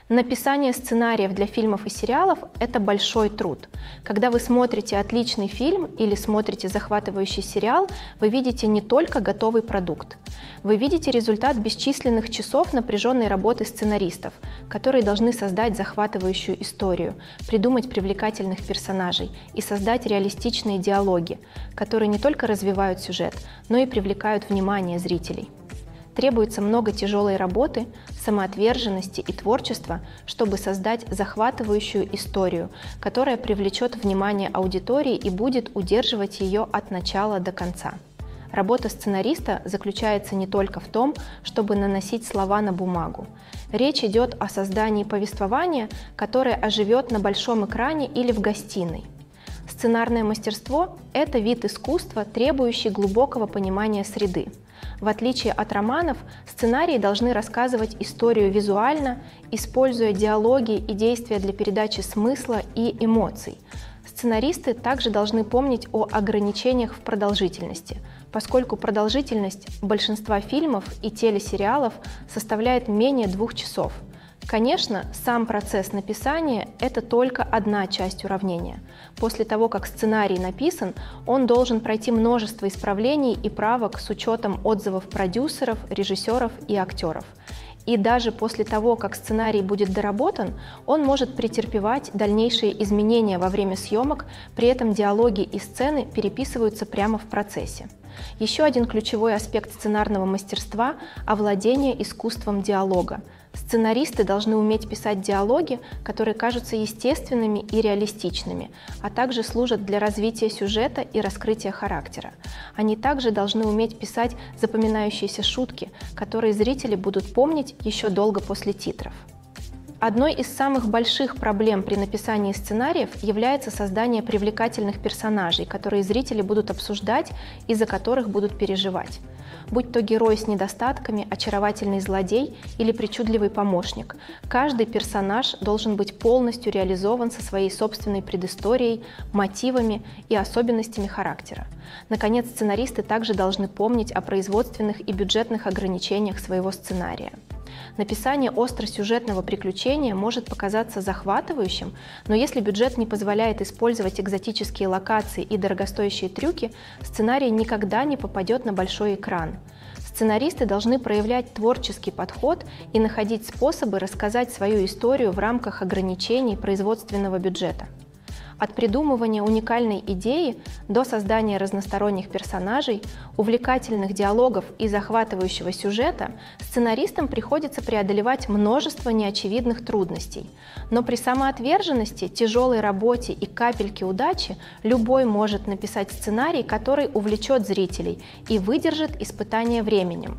Написание сценариев для фильмов и сериалов – это большой труд. Когда вы смотрите отличный фильм или смотрите захватывающий сериал, вы видите не только готовый продукт. Вы видите результат бесчисленных часов напряженной работы сценаристов, которые должны создать захватывающую историю, придумать привлекательных персонажей и создать реалистичные диалоги, которые не только развивают сюжет, но и привлекают внимание зрителей. Требуется много тяжелой работы, самоотверженности и творчества, чтобы создать захватывающую историю, которая привлечет внимание аудитории и будет удерживать ее от начала до конца. Работа сценариста заключается не только в том, чтобы наносить слова на бумагу. Речь идет о создании повествования, которое оживет на большом экране или в гостиной. Сценарное мастерство – это вид искусства, требующий глубокого понимания среды. В отличие от романов, сценарии должны рассказывать историю визуально, используя диалоги и действия для передачи смысла и эмоций. Сценаристы также должны помнить о ограничениях в продолжительности, поскольку продолжительность большинства фильмов и телесериалов составляет менее 2 часов. Конечно, сам процесс написания – это только одна часть уравнения. После того, как сценарий написан, он должен пройти множество исправлений и правок с учетом отзывов продюсеров, режиссеров и актеров. И даже после того, как сценарий будет доработан, он может претерпевать дальнейшие изменения во время съемок, при этом диалоги и сцены переписываются прямо в процессе. Еще один ключевой аспект сценарного мастерства – овладение искусством диалога. Сценаристы должны уметь писать диалоги, которые кажутся естественными и реалистичными, а также служат для развития сюжета и раскрытия характера. Они также должны уметь писать запоминающиеся шутки, которые зрители будут помнить еще долго после титров. Одной из самых больших проблем при написании сценариев является создание привлекательных персонажей, которые зрители будут обсуждать и за которых будут переживать. Будь то герой с недостатками, очаровательный злодей или причудливый помощник, каждый персонаж должен быть полностью реализован со своей собственной предысторией, мотивами и особенностями характера. Наконец, сценаристы также должны помнить о производственных и бюджетных ограничениях своего сценария. Написание остросюжетного приключения может показаться захватывающим, но если бюджет не позволяет использовать экзотические локации и дорогостоящие трюки, сценарий никогда не попадет на большой экран. Сценаристы должны проявлять творческий подход и находить способы рассказать свою историю в рамках ограничений производственного бюджета. От придумывания уникальной идеи до создания разносторонних персонажей, увлекательных диалогов и захватывающего сюжета сценаристам приходится преодолевать множество неочевидных трудностей. Но при самоотверженности, тяжелой работе и капельке удачи любой может написать сценарий, который увлечет зрителей и выдержит испытание временем.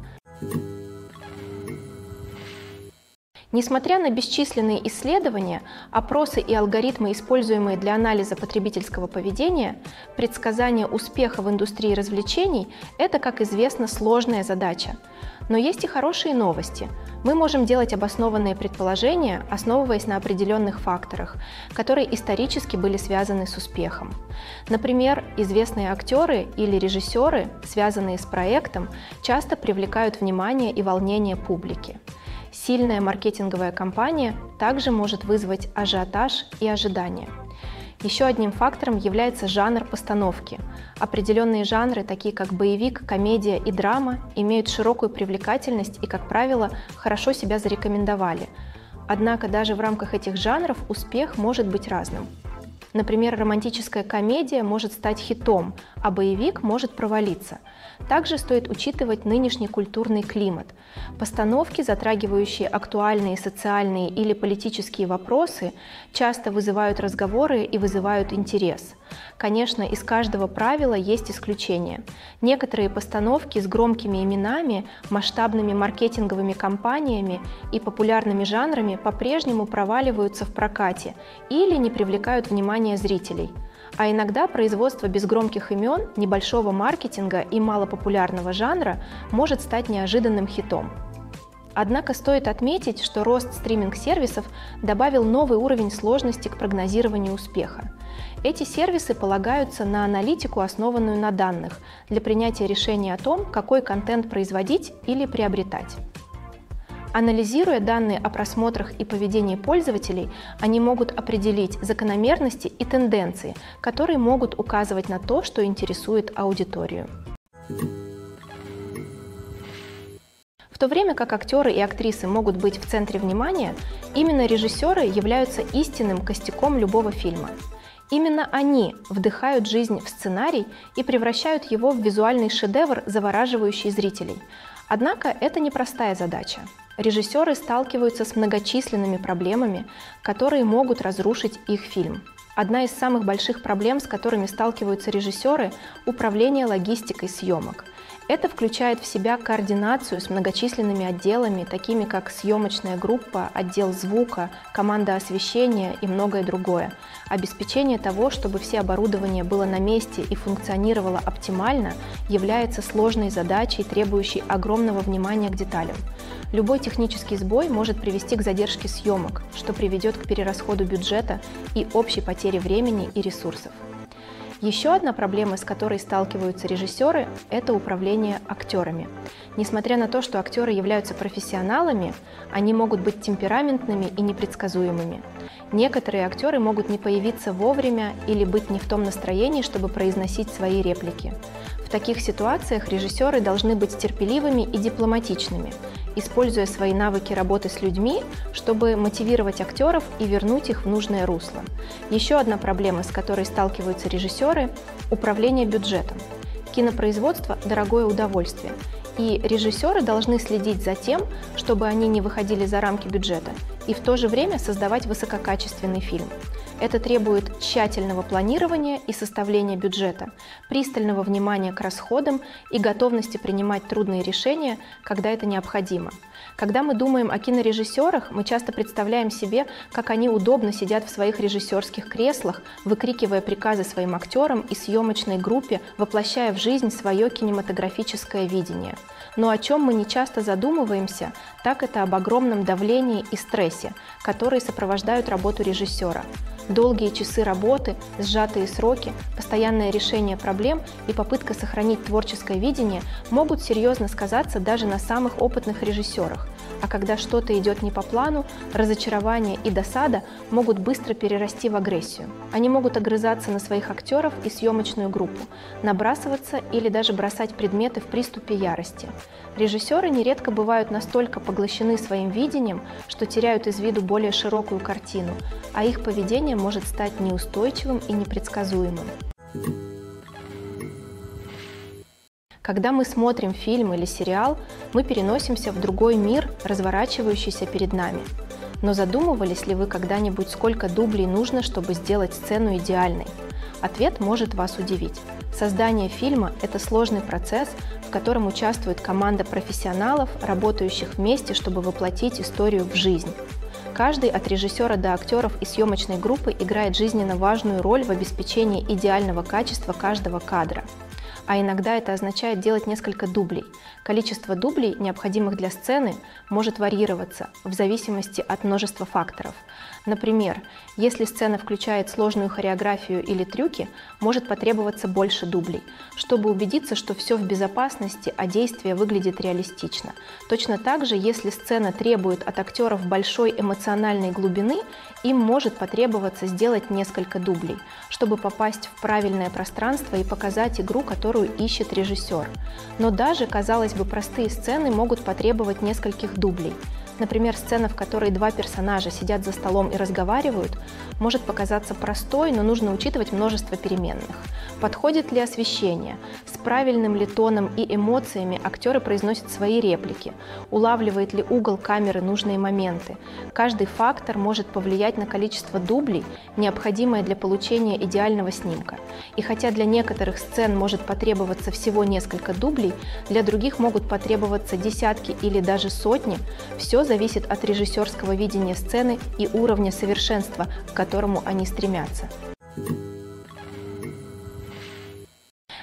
Несмотря на бесчисленные исследования, опросы и алгоритмы, используемые для анализа потребительского поведения, предсказание успеха в индустрии развлечений – это, как известно, сложная задача. Но есть и хорошие новости. Мы можем делать обоснованные предположения, основываясь на определенных факторах, которые исторически были связаны с успехом. Например, известные актеры или режиссеры, связанные с проектом, часто привлекают внимание и волнение публики. Сильная маркетинговая кампания также может вызвать ажиотаж и ожидания. Еще одним фактором является жанр постановки. Определенные жанры, такие как боевик, комедия и драма, имеют широкую привлекательность и, как правило, хорошо себя зарекомендовали. Однако даже в рамках этих жанров успех может быть разным. Например, романтическая комедия может стать хитом, а боевик может провалиться. Также стоит учитывать нынешний культурный климат. Постановки, затрагивающие актуальные социальные или политические вопросы, часто вызывают разговоры и вызывают интерес. Конечно, из каждого правила есть исключения. Некоторые постановки с громкими именами, масштабными маркетинговыми кампаниями и популярными жанрами по-прежнему проваливаются в прокате или не привлекают внимания зрителей. А иногда производство без громких имен, небольшого маркетинга и малопопулярного жанра может стать неожиданным хитом. Однако стоит отметить, что рост стриминг-сервисов добавил новый уровень сложности к прогнозированию успеха. Эти сервисы полагаются на аналитику, основанную на данных, для принятия решения о том, какой контент производить или приобретать. Анализируя данные о просмотрах и поведении пользователей, они могут определить закономерности и тенденции, которые могут указывать на то, что интересует аудиторию. В то время как актеры и актрисы могут быть в центре внимания, именно режиссеры являются истинным костяком любого фильма. Именно они вдыхают жизнь в сценарий и превращают его в визуальный шедевр, завораживающий зрителей. Однако это непростая задача. Режиссеры сталкиваются с многочисленными проблемами, которые могут разрушить их фильм. Одна из самых больших проблем, с которыми сталкиваются режиссеры – управление логистикой съемок. Это включает в себя координацию с многочисленными отделами, такими как съемочная группа, отдел звука, команда освещения и многое другое. Обеспечение того, чтобы все оборудование было на месте и функционировало оптимально, является сложной задачей, требующей огромного внимания к деталям. Любой технический сбой может привести к задержке съемок, что приведет к перерасходу бюджета и общей потере времени и ресурсов. Еще одна проблема, с которой сталкиваются режиссеры, это управление актерами. Несмотря на то, что актеры являются профессионалами, они могут быть темпераментными и непредсказуемыми. Некоторые актеры могут не появиться вовремя или быть не в том настроении, чтобы произносить свои реплики. В таких ситуациях режиссеры должны быть терпеливыми и дипломатичными, используя свои навыки работы с людьми, чтобы мотивировать актеров и вернуть их в нужное русло. Еще одна проблема, с которой сталкиваются режиссеры – управление бюджетом. Кинопроизводство – дорогое удовольствие, и режиссеры должны следить за тем, чтобы они не выходили за рамки бюджета, и в то же время создавать высококачественный фильм. Это требует тщательного планирования и составления бюджета, пристального внимания к расходам и готовности принимать трудные решения, когда это необходимо. Когда мы думаем о кинорежиссерах, мы часто представляем себе, как они удобно сидят в своих режиссерских креслах, выкрикивая приказы своим актерам и съемочной группе, воплощая в жизнь свое кинематографическое видение. Но о чем мы не часто задумываемся, так это об огромном давлении и стрессе, которые сопровождают работу режиссера. Долгие часы работы, сжатые сроки, постоянное решение проблем и попытка сохранить творческое видение могут серьезно сказаться даже на самых опытных режиссерах. А когда что-то идет не по плану, разочарование и досада могут быстро перерасти в агрессию. Они могут огрызаться на своих актеров и съемочную группу, набрасываться или даже бросать предметы в приступе ярости. Режиссеры нередко бывают настолько поглощены своим видением, что теряют из виду более широкую картину, а их поведение может стать неустойчивым и непредсказуемым. Когда мы смотрим фильм или сериал, мы переносимся в другой мир, разворачивающийся перед нами. Но задумывались ли вы когда-нибудь, сколько дублей нужно, чтобы сделать сцену идеальной? Ответ может вас удивить. Создание фильма – это сложный процесс, в котором участвует команда профессионалов, работающих вместе, чтобы воплотить историю в жизнь. Каждый, от режиссера до актеров и съемочной группы, играет жизненно важную роль в обеспечении идеального качества каждого кадра. А иногда это означает делать несколько дублей. Количество дублей, необходимых для сцены, может варьироваться в зависимости от множества факторов. Например, если сцена включает сложную хореографию или трюки, может потребоваться больше дублей, чтобы убедиться, что все в безопасности, а действие выглядит реалистично. Точно так же, если сцена требует от актеров большой эмоциональной глубины, им может потребоваться сделать несколько дублей, чтобы попасть в правильное пространство и показать игру, которую ищет режиссер. Но даже, казалось бы, простые сцены могут потребовать нескольких дублей. Например, сцена, в которой два персонажа сидят за столом и разговаривают, может показаться простой, но нужно учитывать множество переменных. Подходит ли освещение? С правильным ли тоном и эмоциями актеры произносят свои реплики? Улавливает ли угол камеры нужные моменты? Каждый фактор может повлиять на количество дублей, необходимое для получения идеального снимка. И хотя для некоторых сцен может потребоваться всего несколько дублей, для других могут потребоваться десятки или даже сотни, все зависит от режиссерского видения сцены и уровня совершенства, к которому они стремятся.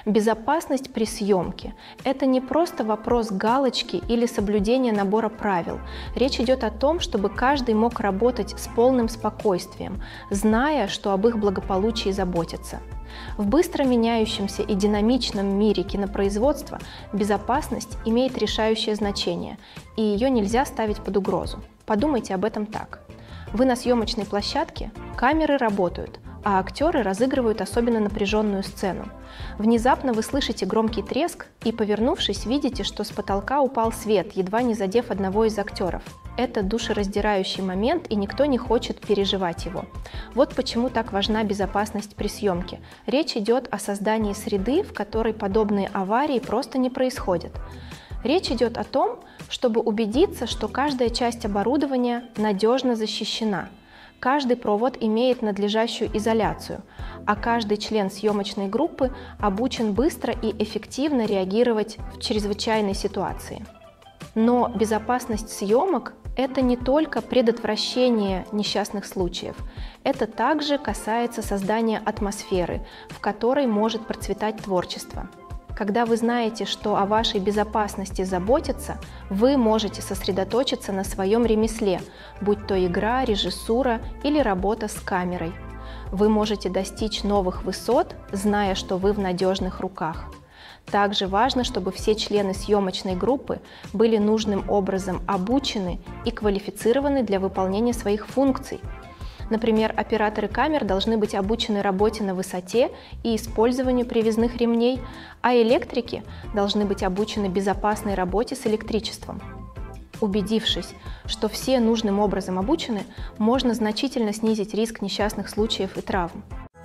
Безопасность при съемке – это не просто вопрос галочки или соблюдения набора правил. Речь идет о том, чтобы каждый мог работать с полным спокойствием, зная, что об их благополучии заботятся. В быстро меняющемся и динамичном мире кинопроизводства безопасность имеет решающее значение, и ее нельзя ставить под угрозу. Подумайте об этом так. Вы на съемочной площадке, камеры работают, а актеры разыгрывают особенно напряженную сцену. Внезапно вы слышите громкий треск и, повернувшись, видите, что с потолка упал свет, едва не задев одного из актеров. Это душераздирающий момент, и никто не хочет переживать его. Вот почему так важна безопасность при съемке. Речь идет о создании среды, в которой подобные аварии просто не происходят. Речь идет о том, чтобы убедиться, что каждая часть оборудования надежно защищена. Каждый провод имеет надлежащую изоляцию, а каждый член съемочной группы обучен быстро и эффективно реагировать в чрезвычайной ситуации. Но безопасность съемок – это не только предотвращение несчастных случаев, это также касается создания атмосферы, в которой может процветать творчество. Когда вы знаете, что о вашей безопасности заботятся, вы можете сосредоточиться на своем ремесле, будь то игра, режиссура или работа с камерой. Вы можете достичь новых высот, зная, что вы в надежных руках. Также важно, чтобы все члены съемочной группы были нужным образом обучены и квалифицированы для выполнения своих функций. Например, операторы камер должны быть обучены работе на высоте и использованию привязных ремней, а электрики должны быть обучены безопасной работе с электричеством. Убедившись, что все нужным образом обучены, можно значительно снизить риск несчастных случаев и травм.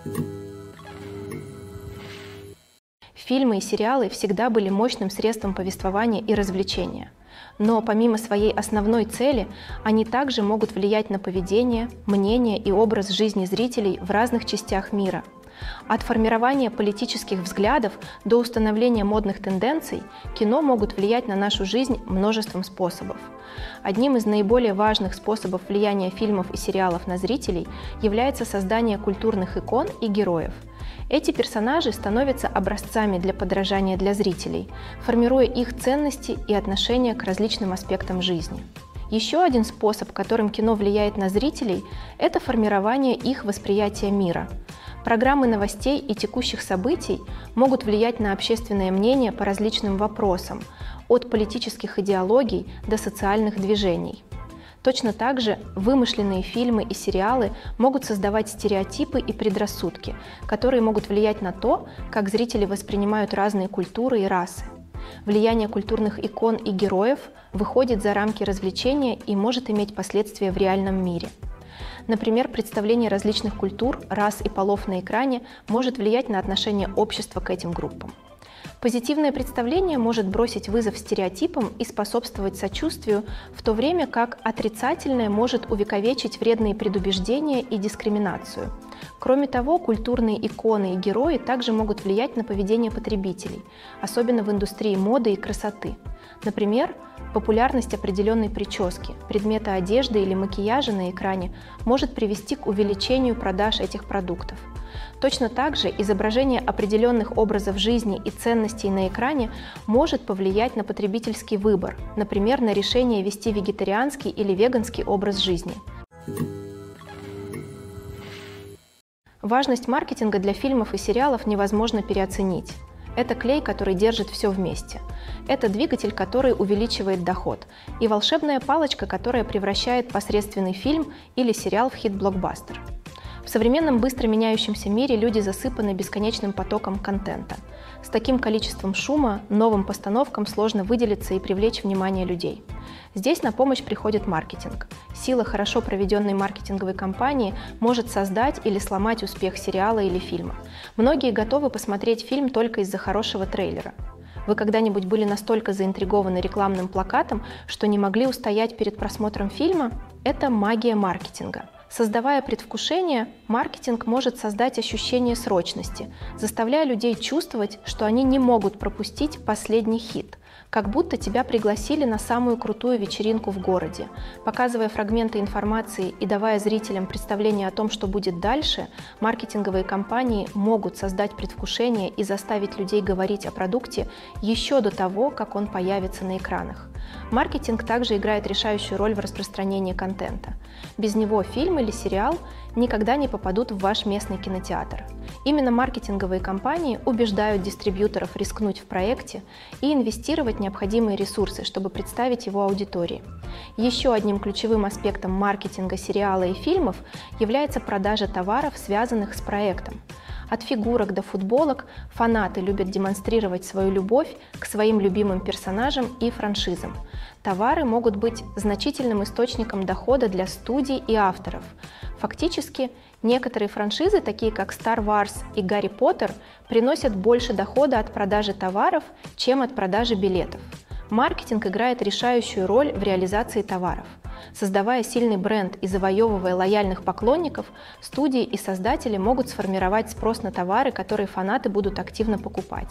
Фильмы и сериалы всегда были мощным средством повествования и развлечения. Но помимо своей основной цели, они также могут влиять на поведение, мнение и образ жизни зрителей в разных частях мира. От формирования политических взглядов до установления модных тенденций кино могут влиять на нашу жизнь множеством способов. Одним из наиболее важных способов влияния фильмов и сериалов на зрителей является создание культурных икон и героев. Эти персонажи становятся образцами для подражания для зрителей, формируя их ценности и отношения к различным аспектам жизни. Еще один способ, которым кино влияет на зрителей, это формирование их восприятия мира. Программы новостей и текущих событий могут влиять на общественное мнение по различным вопросам, от политических идеологий до социальных движений. Точно так же вымышленные фильмы и сериалы могут создавать стереотипы и предрассудки, которые могут влиять на то, как зрители воспринимают разные культуры и расы. Влияние культурных икон и героев выходит за рамки развлечения и может иметь последствия в реальном мире. Например, представление различных культур, рас и полов на экране может влиять на отношение общества к этим группам. Позитивное представление может бросить вызов стереотипам и способствовать сочувствию, в то время как отрицательное может увековечить вредные предубеждения и дискриминацию. Кроме того, культурные иконы и герои также могут влиять на поведение потребителей, особенно в индустрии моды и красоты. Например, популярность определенной прически, предмета одежды или макияжа на экране может привести к увеличению продаж этих продуктов. Точно так же изображение определенных образов жизни и ценностей на экране может повлиять на потребительский выбор, например, на решение вести вегетарианский или веганский образ жизни. Важность маркетинга для фильмов и сериалов невозможно переоценить. Это клей, который держит все вместе. Это двигатель, который увеличивает доход. И волшебная палочка, которая превращает посредственный фильм или сериал в хит-блокбастер. В современном быстро меняющемся мире люди засыпаны бесконечным потоком контента. С таким количеством шума новым постановкам сложно выделиться и привлечь внимание людей. Здесь на помощь приходит маркетинг. Сила хорошо проведенной маркетинговой кампании может создать или сломать успех сериала или фильма. Многие готовы посмотреть фильм только из-за хорошего трейлера. Вы когда-нибудь были настолько заинтригованы рекламным плакатом, что не могли устоять перед просмотром фильма? Это магия маркетинга. Создавая предвкушение, маркетинг может создать ощущение срочности, заставляя людей чувствовать, что они не могут пропустить последний хит. Как будто тебя пригласили на самую крутую вечеринку в городе. Показывая фрагменты информации и давая зрителям представление о том, что будет дальше, маркетинговые компании могут создать предвкушение и заставить людей говорить о продукте еще до того, как он появится на экранах. Маркетинг также играет решающую роль в распространении контента. Без него фильм или сериал никогда не попадут в ваш местный кинотеатр. Именно маркетинговые компании убеждают дистрибьюторов рискнуть в проекте и инвестировать необходимые ресурсы, чтобы представить его аудитории. Еще одним ключевым аспектом маркетинга сериала и фильмов является продажа товаров, связанных с проектом. От фигурок до футболок фанаты любят демонстрировать свою любовь к своим любимым персонажам и франшизам. Товары могут быть значительным источником дохода для студий и авторов. Фактически, некоторые франшизы, такие как Star Wars и Гарри Поттер, приносят больше дохода от продажи товаров, чем от продажи билетов. Маркетинг играет решающую роль в реализации товаров. Создавая сильный бренд и завоевывая лояльных поклонников, студии и создатели могут сформировать спрос на товары, которые фанаты будут активно покупать.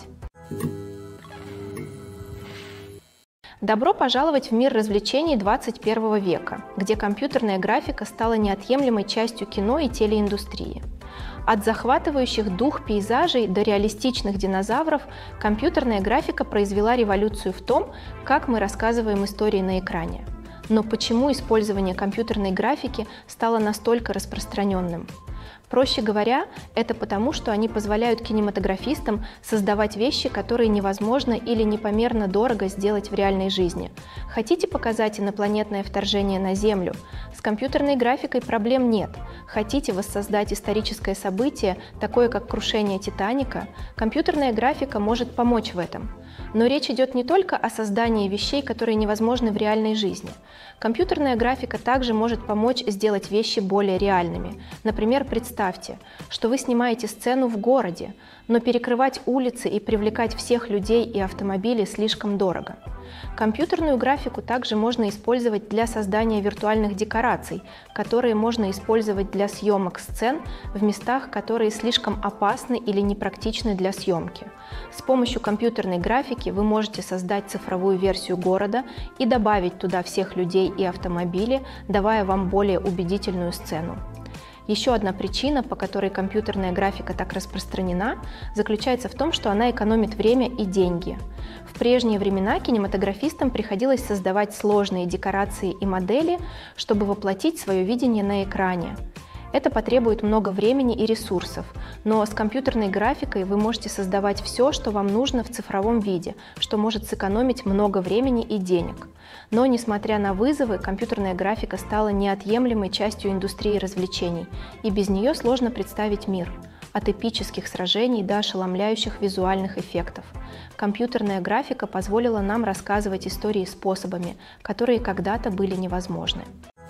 Добро пожаловать в мир развлечений 21 века, где компьютерная графика стала неотъемлемой частью кино и телеиндустрии. От захватывающих дух пейзажей до реалистичных динозавров компьютерная графика произвела революцию в том, как мы рассказываем истории на экране. Но почему использование компьютерной графики стало настолько распространенным? Проще говоря, это потому, что они позволяют кинематографистам создавать вещи, которые невозможно или непомерно дорого сделать в реальной жизни. Хотите показать инопланетное вторжение на Землю? С компьютерной графикой проблем нет. Хотите воссоздать историческое событие, такое как крушение Титаника? Компьютерная графика может помочь в этом. Но речь идет не только о создании вещей, которые невозможны в реальной жизни. Компьютерная графика также может помочь сделать вещи более реальными. Например, представьте, что вы снимаете сцену в городе, но перекрывать улицы и привлекать всех людей и автомобили слишком дорого. Компьютерную графику также можно использовать для создания виртуальных декораций, которые можно использовать для съемок сцен в местах, которые слишком опасны или непрактичны для съемки. С помощью компьютерной графики вы можете создать цифровую версию города и добавить туда всех людей и автомобили, давая вам более убедительную сцену. Еще одна причина, по которой компьютерная графика так распространена, заключается в том, что она экономит время и деньги. В прежние времена кинематографистам приходилось создавать сложные декорации и модели, чтобы воплотить свое видение на экране. Это потребует много времени и ресурсов, но с компьютерной графикой вы можете создавать все, что вам нужно в цифровом виде, что может сэкономить много времени и денег. Но, несмотря на вызовы, компьютерная графика стала неотъемлемой частью индустрии развлечений, и без нее сложно представить мир. От эпических сражений до ошеломляющих визуальных эффектов. Компьютерная графика позволила нам рассказывать истории способами, которые когда-то были невозможны.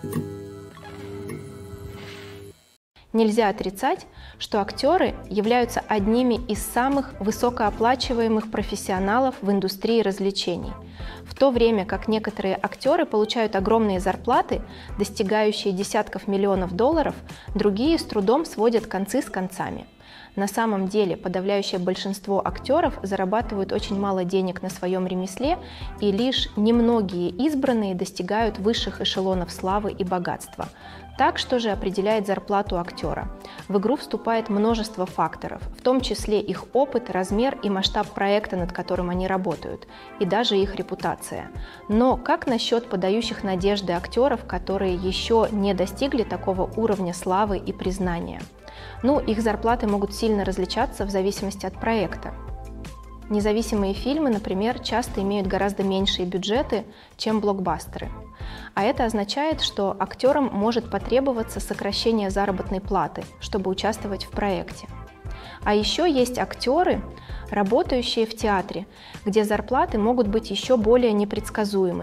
Нельзя отрицать, что актеры являются одними из самых высокооплачиваемых профессионалов в индустрии развлечений. В то время как некоторые актеры получают огромные зарплаты, достигающие десятков миллионов долларов, другие с трудом сводят концы с концами. На самом деле подавляющее большинство актеров зарабатывают очень мало денег на своем ремесле, и лишь немногие избранные достигают высших эшелонов славы и богатства. Так, что же определяет зарплату актера? В игру вступает множество факторов, в том числе их опыт, размер и масштаб проекта, над которым они работают, и даже их репутация. Но как насчет подающих надежды актеров, которые еще не достигли такого уровня славы и признания? Их зарплаты могут сильно различаться в зависимости от проекта. Независимые фильмы, например, часто имеют гораздо меньшие бюджеты, чем блокбастеры. А это означает, что актерам может потребоваться сокращение заработной платы, чтобы участвовать в проекте. А еще есть актеры, работающие в театре, где зарплаты могут быть еще более непредсказуемыми.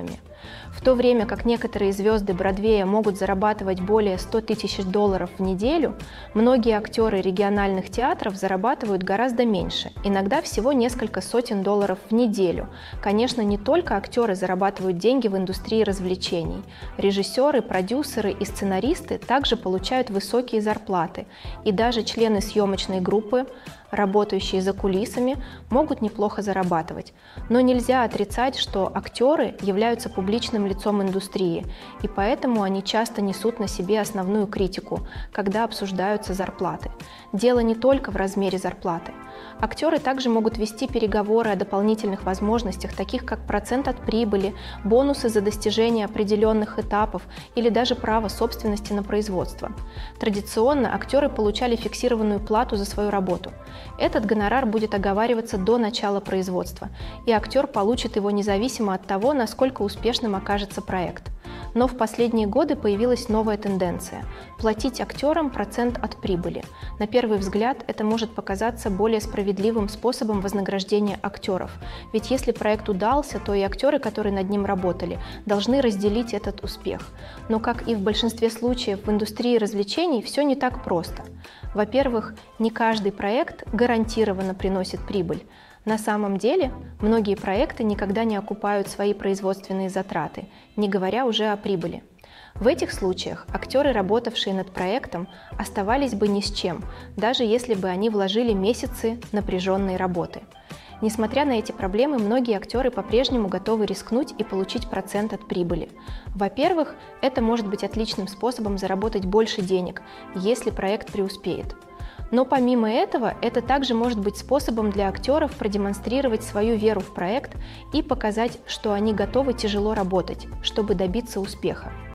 В то время как некоторые звезды Бродвея могут зарабатывать более $100 тысяч в неделю, многие актеры региональных театров зарабатывают гораздо меньше, иногда всего несколько сотен долларов в неделю. Конечно, не только актеры зарабатывают деньги в индустрии развлечений. Режиссеры, продюсеры и сценаристы также получают высокие зарплаты, и даже члены съемочной группы, работающие за кулисами, могут неплохо зарабатывать. Но нельзя отрицать, что актеры являются публичным лицом индустрии, и поэтому они часто несут на себе основную критику, когда обсуждаются зарплаты. Дело не только в размере зарплаты. Актеры также могут вести переговоры о дополнительных возможностях, таких как процент от прибыли, бонусы за достижение определенных этапов или даже право собственности на производство. Традиционно актеры получали фиксированную плату за свою работу. Этот гонорар будет оговариваться до начала производства, и актер получит его независимо от того, насколько успешным окажется проект. Но в последние годы появилась новая тенденция – платить актерам процент от прибыли. На первый взгляд это может показаться более справедливым способом вознаграждения актеров, ведь если проект удался, то и актеры, которые над ним работали, должны разделить этот успех. Но, как и в большинстве случаев в индустрии развлечений, все не так просто. Во-первых, не каждый проект гарантированно приносит прибыль. На самом деле, многие проекты никогда не окупают свои производственные затраты, не говоря уже о прибыли. В этих случаях актеры, работавшие над проектом, оставались бы ни с чем, даже если бы они вложили месяцы напряженной работы. Несмотря на эти проблемы, многие актеры по-прежнему готовы рискнуть и получить процент от прибыли. Во-первых, это может быть отличным способом заработать больше денег, если проект преуспеет. Но помимо этого, это также может быть способом для актеров продемонстрировать свою веру в проект и показать, что они готовы тяжело работать, чтобы добиться успеха.